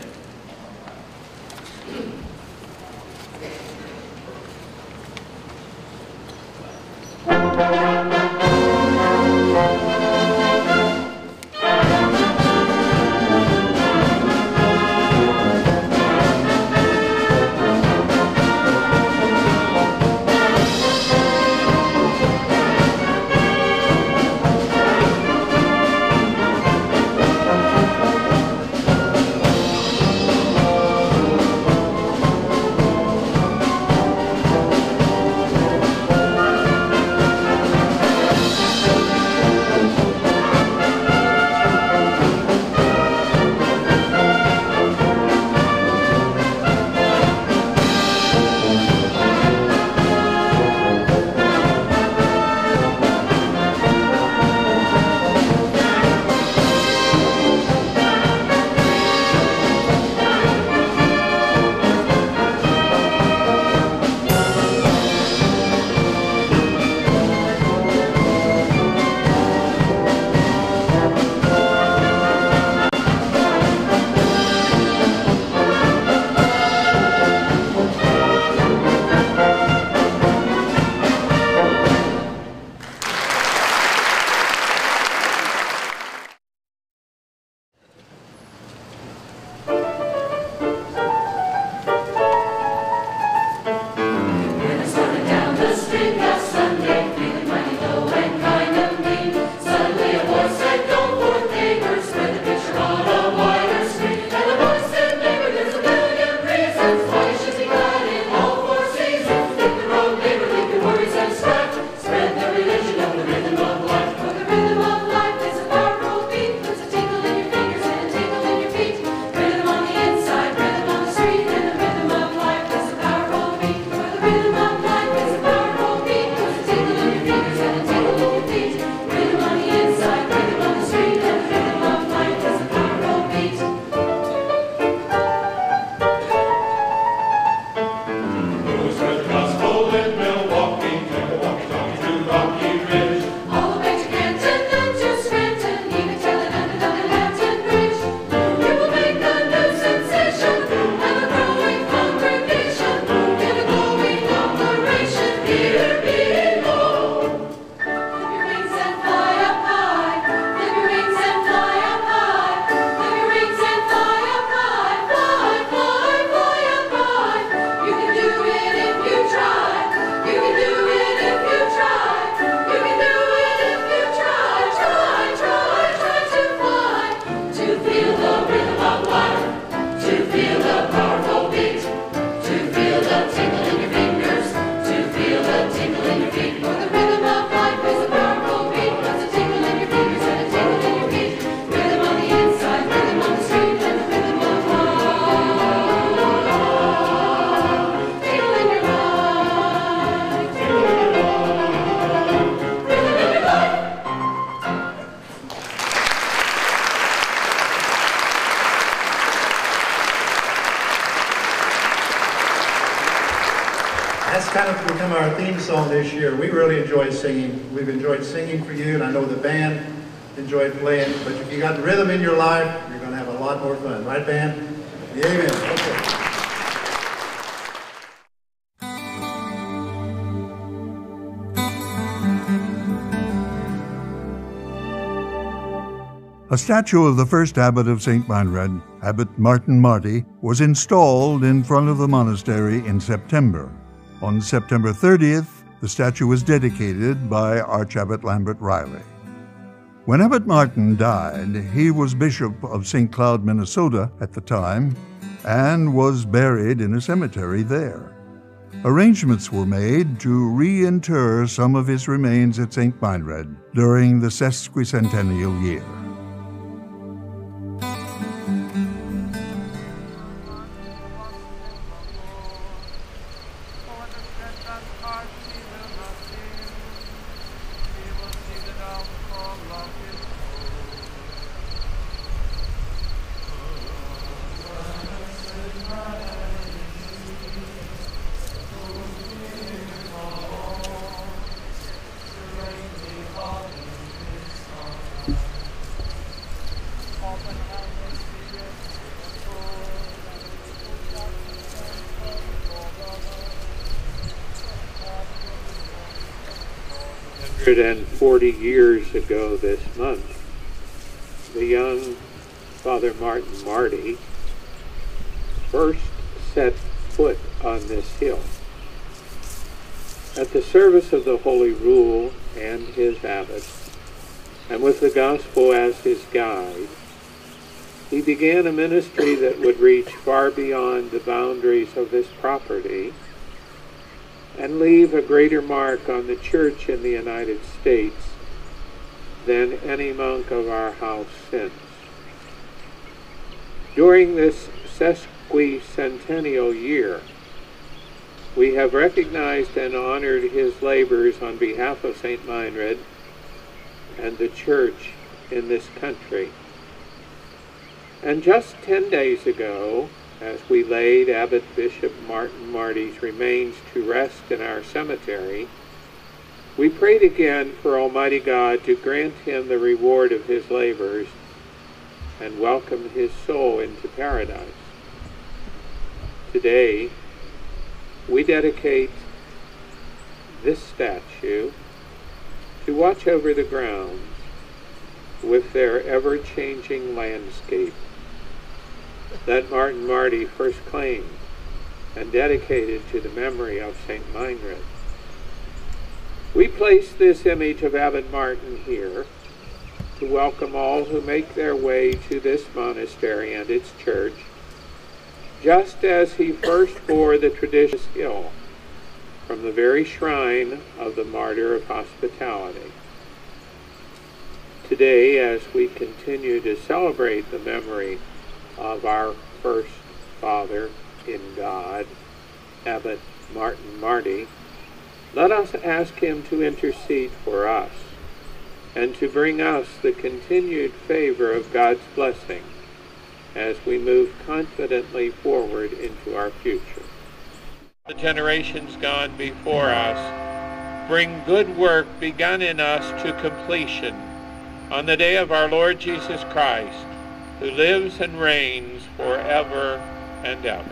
That's kind of become our theme song this year. We really enjoy singing. We've enjoyed singing for you, and I know the band enjoyed playing. But if you got rhythm in your life, you're going to have a lot more fun. Right, band? Amen. Okay. A statue of the first abbot of St. Meinrad, Abbot Martin Marty, was installed in front of the monastery in September. On September 30th, the statue was dedicated by Archabbot Lambert Riley. When Abbot Martin died, he was Bishop of St. Cloud, Minnesota at the time, and was buried in a cemetery there. Arrangements were made to reinter some of his remains at St. Meinrad during the sesquicentennial year. And 40 years ago this month, the young Father Martin Marty first set foot on this hill. At the service of the Holy Rule and his abbot, and with the gospel as his guide, he began a ministry that would reach far beyond the boundaries of this property and leave a greater mark on the Church in the United States than any monk of our house since. During this sesquicentennial year, we have recognized and honored his labors on behalf of St. Meinrad and the Church in this country. And just 10 days ago, as we laid Abbot Bishop Martin Marty's remains to rest in our cemetery, we prayed again for Almighty God to grant him the reward of his labors and welcome his soul into paradise. Today, we dedicate this statue to watch over the grounds with their ever-changing landscape that Martin Marty first claimed and dedicated to the memory of St. Meinrad. We place this image of Abbot Martin here to welcome all who make their way to this monastery and its church, just as he first bore the tradition hill from the very shrine of the Martyr of Hospitality. Today, as we continue to celebrate the memory of our first Father in God, Abbot Martin Marty, let us ask him to intercede for us and to bring us the continued favor of God's blessing as we move confidently forward into our future. The generations gone before us bring good work begun in us to completion on the day of our Lord Jesus Christ, who lives and reigns forever and ever.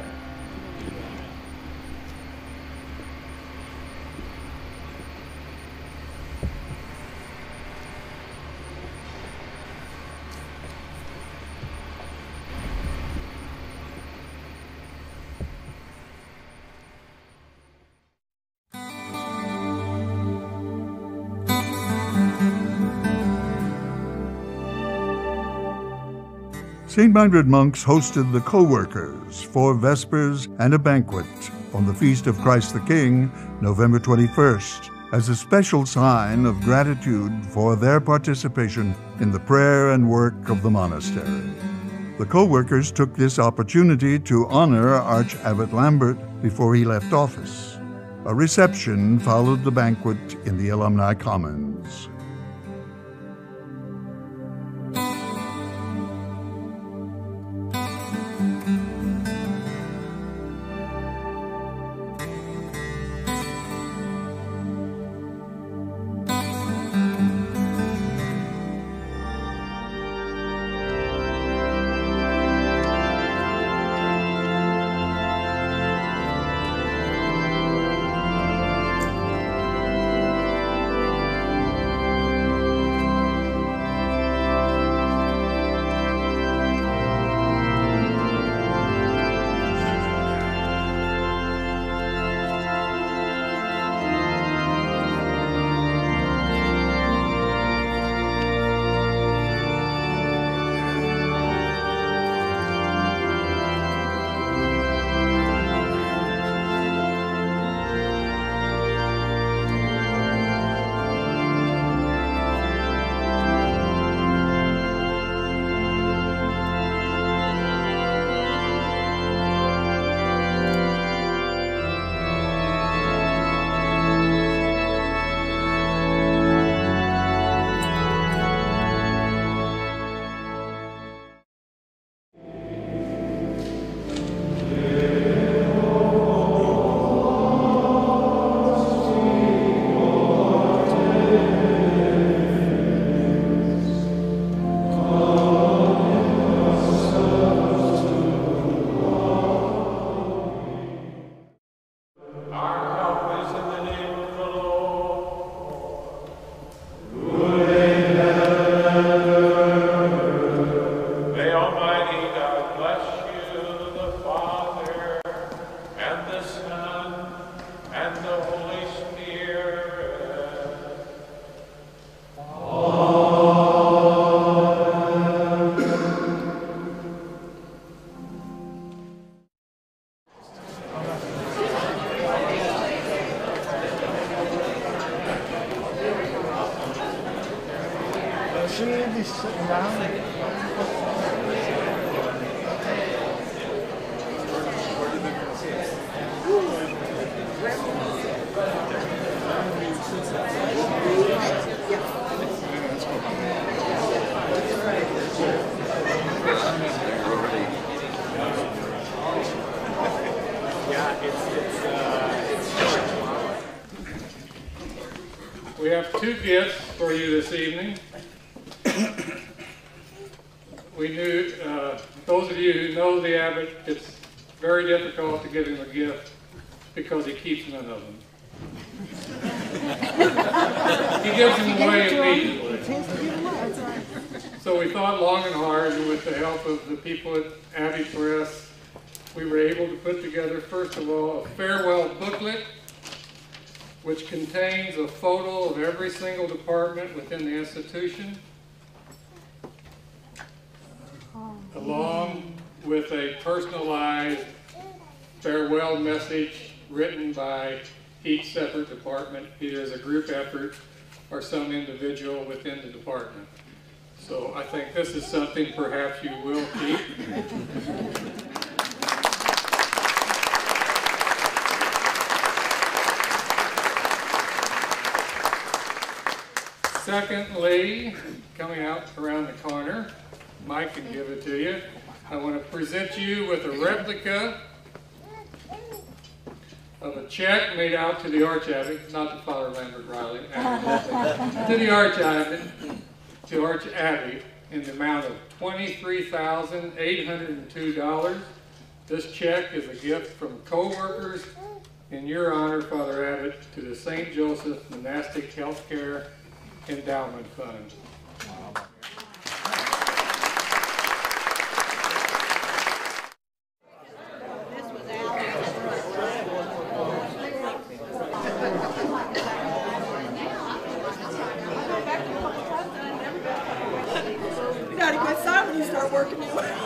St. Meinrad monks hosted the co-workers for Vespers and a banquet on the Feast of Christ the King, November 21st, as a special sign of gratitude for their participation in the prayer and work of the monastery. The co-workers took this opportunity to honor Arch-Abbot Lambert before he left office. A reception followed the banquet in the Alumni Commons. should be sitting down. We have two gifts for you this evening. We knew, those of you who know the abbot, it's very difficult to give him a gift because he keeps none of them. He gives them away immediately. So we thought long and hard, and with the help of the people at Abbey Press, we were able to put together, first of all, a farewell booklet which contains a photo of every single department within the institution, along with a personalized farewell message written by each separate department, either as a group effort or some individual within the department. So I think this is something perhaps you will keep. Secondly, coming out around the corner, Mike can give it to you. I want to present you with a replica of a check made out to the Archabbey, not to Father Lambert Riley, to the Archabbey in the amount of $23,802. This check is a gift from co-workers in your honor, Father Abbott, to the St. Joseph Monastic Healthcare Endowment Fund. You gotta get some when you start working your way.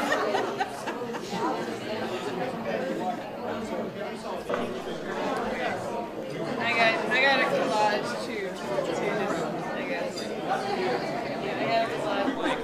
I got a collage too. I got a collage.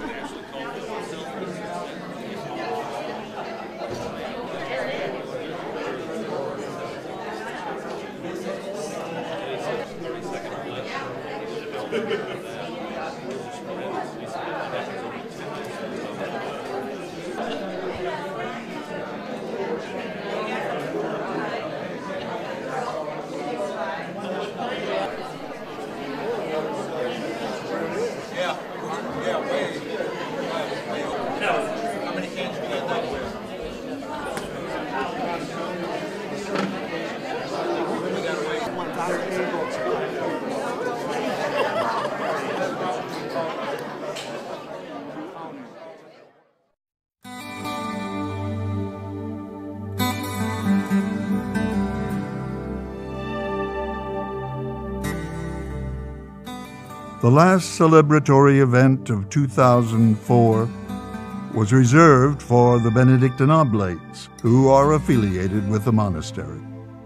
The last celebratory event of 2004 was reserved for the Benedictine Oblates, who are affiliated with the monastery.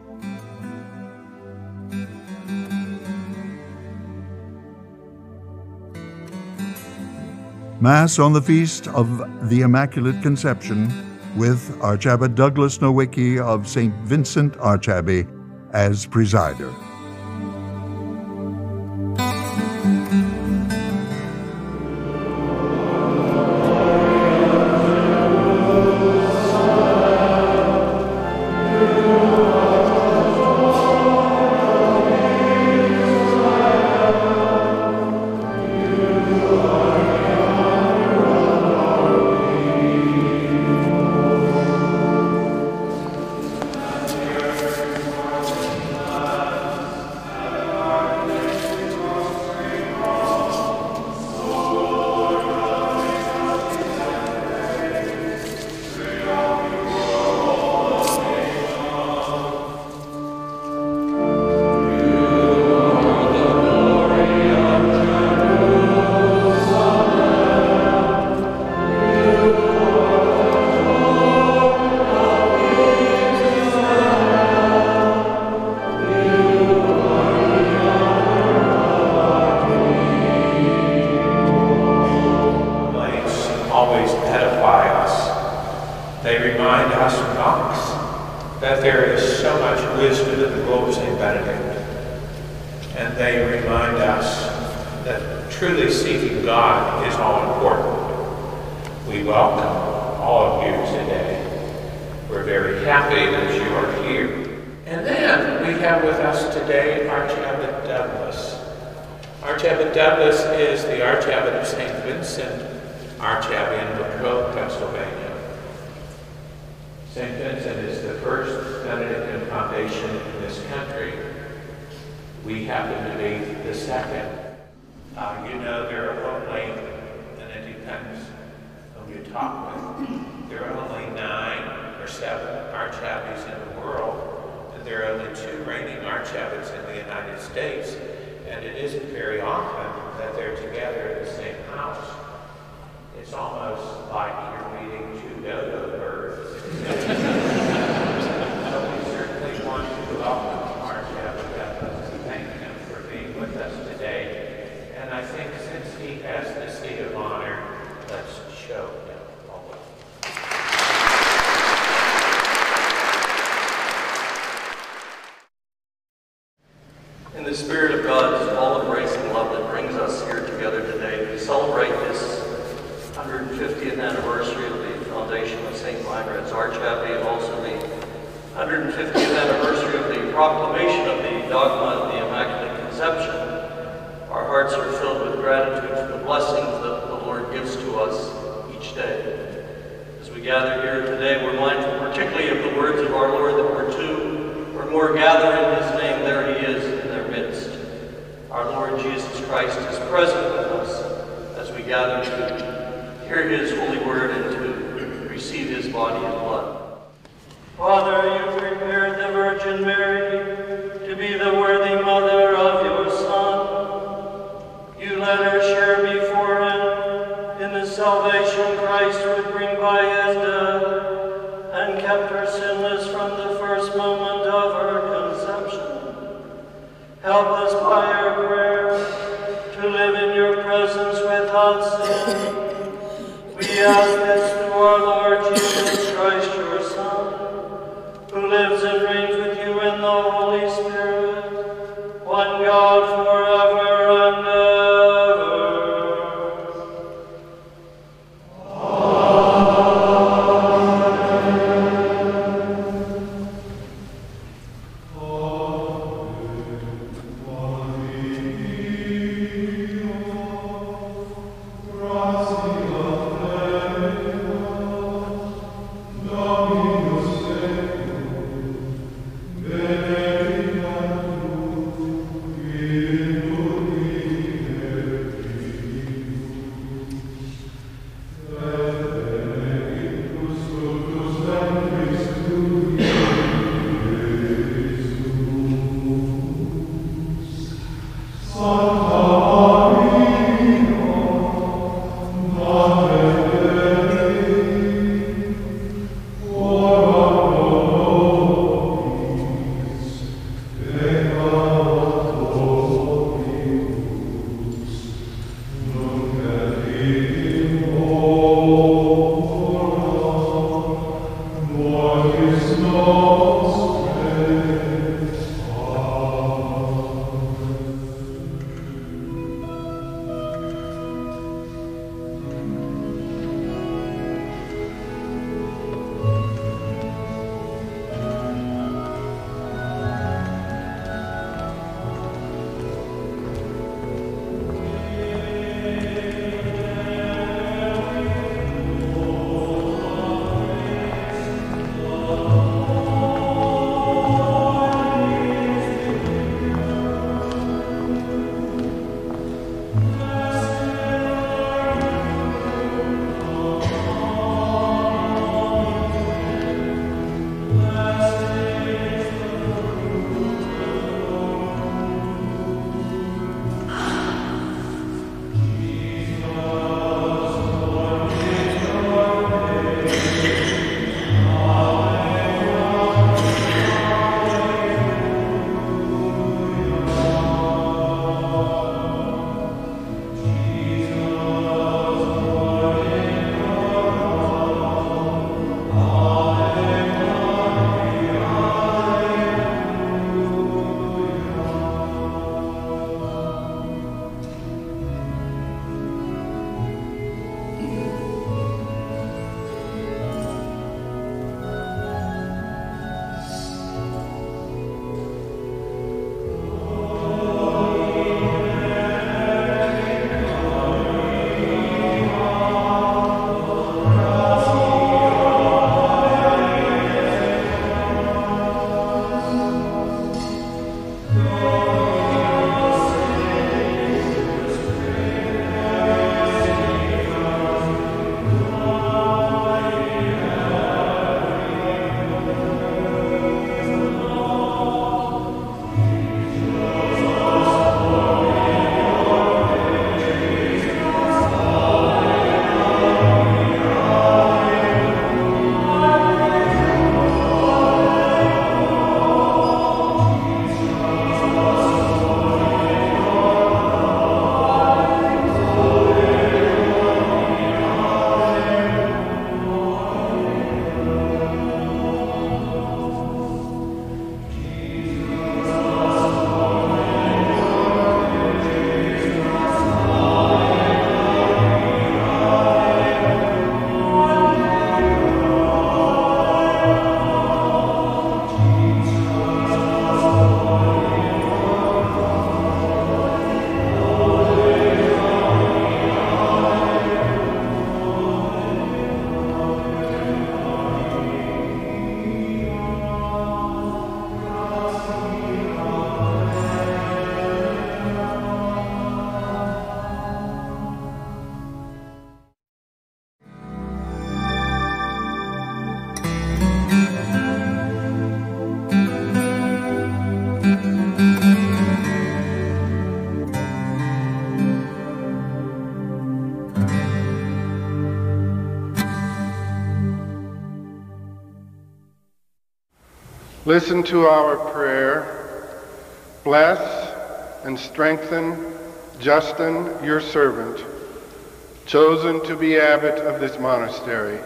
Mass on the Feast of the Immaculate Conception with Archabbot Douglas Nowicki of St. Vincent Archabbey as presider. that there is so much wisdom in the rule of St. Benedict. And they remind us that truly seeking God is all important. We welcome all of you today. We're very happy that you are here. And then we have with us today Archabbot Douglas. Archabbot Douglas is the Archabbot of St. Vincent, Archabbey in Latrobe, Pennsylvania. St. Vincent is the first Benedictine foundation in this country. We happen to be the second. You know, there are only, and it depends who you talk with, there are only 9 or 7 Archabbeys in the world. There are only 2 reigning Archabbots in the United States, and it isn't very often that they're together in the same house. It's almost like you're meeting 2 dodo birds. So we certainly want to welcome Archabbot Douglas and thank him for being with us today. And I think since he has the seat of honor, let's show him all well. In the Spirit of God's all-embracing love that brings us here together today to celebrate this 150th anniversary of the foundation of St. Meinrad's Archabbey and also the 150th anniversary of the proclamation of the dogma of the Immaculate Conception, our hearts are filled with gratitude for the blessings that the Lord gives to us each day. As we gather here today, we're mindful particularly of the words of our Lord that where 2 or more gather in his name, there he is in their midst. Our Lord Jesus Christ is present with us as we gather to hear his holy word and to receive his body and blood. Father, you prepared the Virgin Mary to be the worthy mother of your Son. You let her share before him in the salvation Christ would bring by his death, and kept her sinless from the first moment of her conception. Help us by our prayer to live in your presence without sin. We ask this through our Lord Jesus Christ, your Son, who lives and reigns with you in the Holy Spirit, one God forever and ever. Listen to our prayer. Bless and strengthen Justin, your servant, chosen to be abbot of this monastery.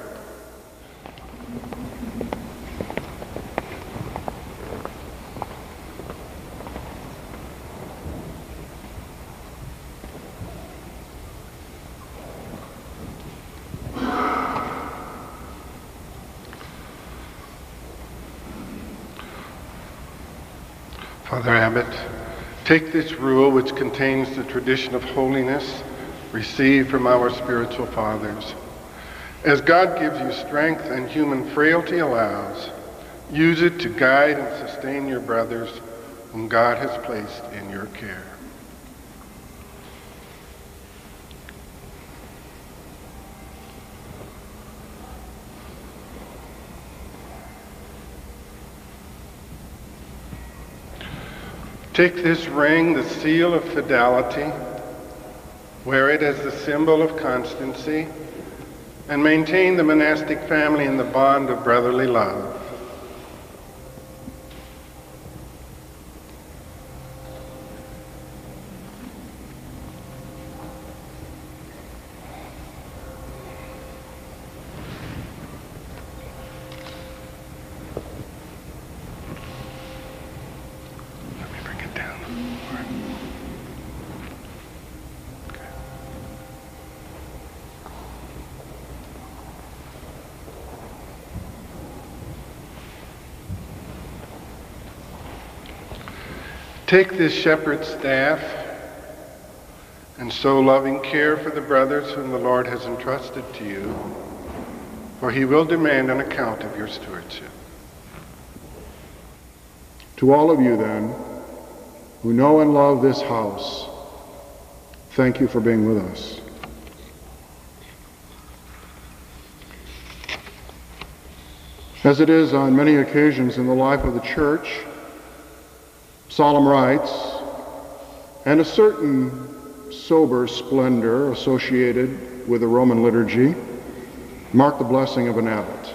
Father Abbot, take this rule which contains the tradition of holiness received from our spiritual fathers. As God gives you strength and human frailty allows, use it to guide and sustain your brothers whom God has placed in your care. Take this ring, the seal of fidelity, wear it as the symbol of constancy, and maintain the monastic family in the bond of brotherly love. Take this shepherd's staff and show loving care for the brothers whom the Lord has entrusted to you, for he will demand an account of your stewardship. To all of you then, who know and love this house, thank you for being with us. As it is on many occasions in the life of the church, solemn rites and a certain sober splendor associated with the Roman liturgy mark the blessing of an abbot.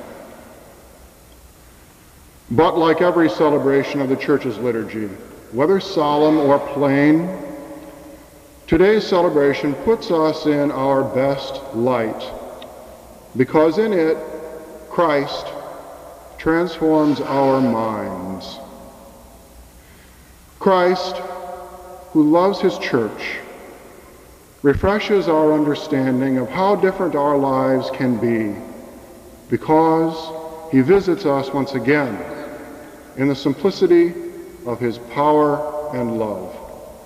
But like every celebration of the church's liturgy, whether solemn or plain, today's celebration puts us in our best light, because in it, Christ transforms our minds. Christ, who loves his church, refreshes our understanding of how different our lives can be, because he visits us once again in the simplicity of his power and love.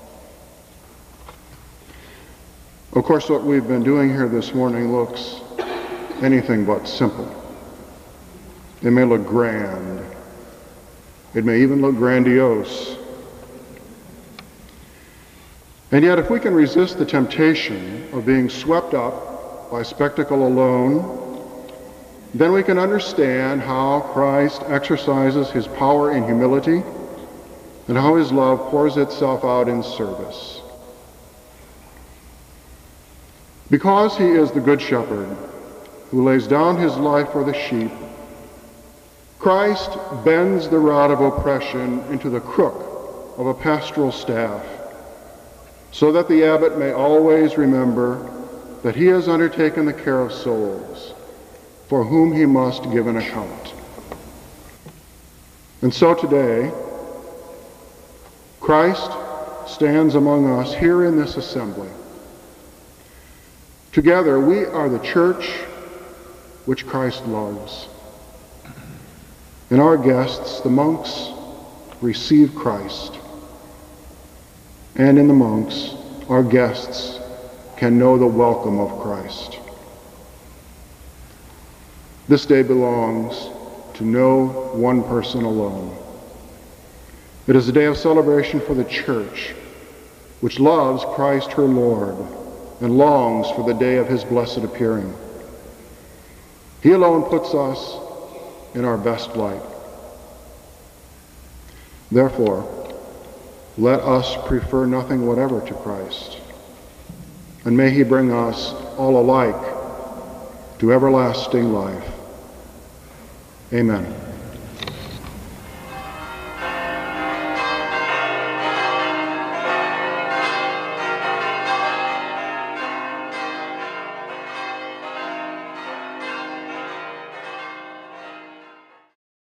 Of course, what we've been doing here this morning looks anything but simple. It may look grand. It may even look grandiose. And yet, if we can resist the temptation of being swept up by spectacle alone, then we can understand how Christ exercises his power in humility and how his love pours itself out in service. Because he is the Good Shepherd who lays down his life for the sheep, Christ bends the rod of oppression into the crook of a pastoral staff, so that the abbot may always remember that he has undertaken the care of souls, for whom he must give an account. And so today, Christ stands among us here in this assembly. Together, we are the church which Christ loves. And our guests, the monks, receive Christ. And in the monks, our guests can know the welcome of Christ. This day belongs to no one person alone. It is a day of celebration for the church, which loves Christ her Lord and longs for the day of his blessed appearing. He alone puts us in our best light. Therefore, let us prefer nothing whatever to Christ, and may he bring us all alike to everlasting life. Amen.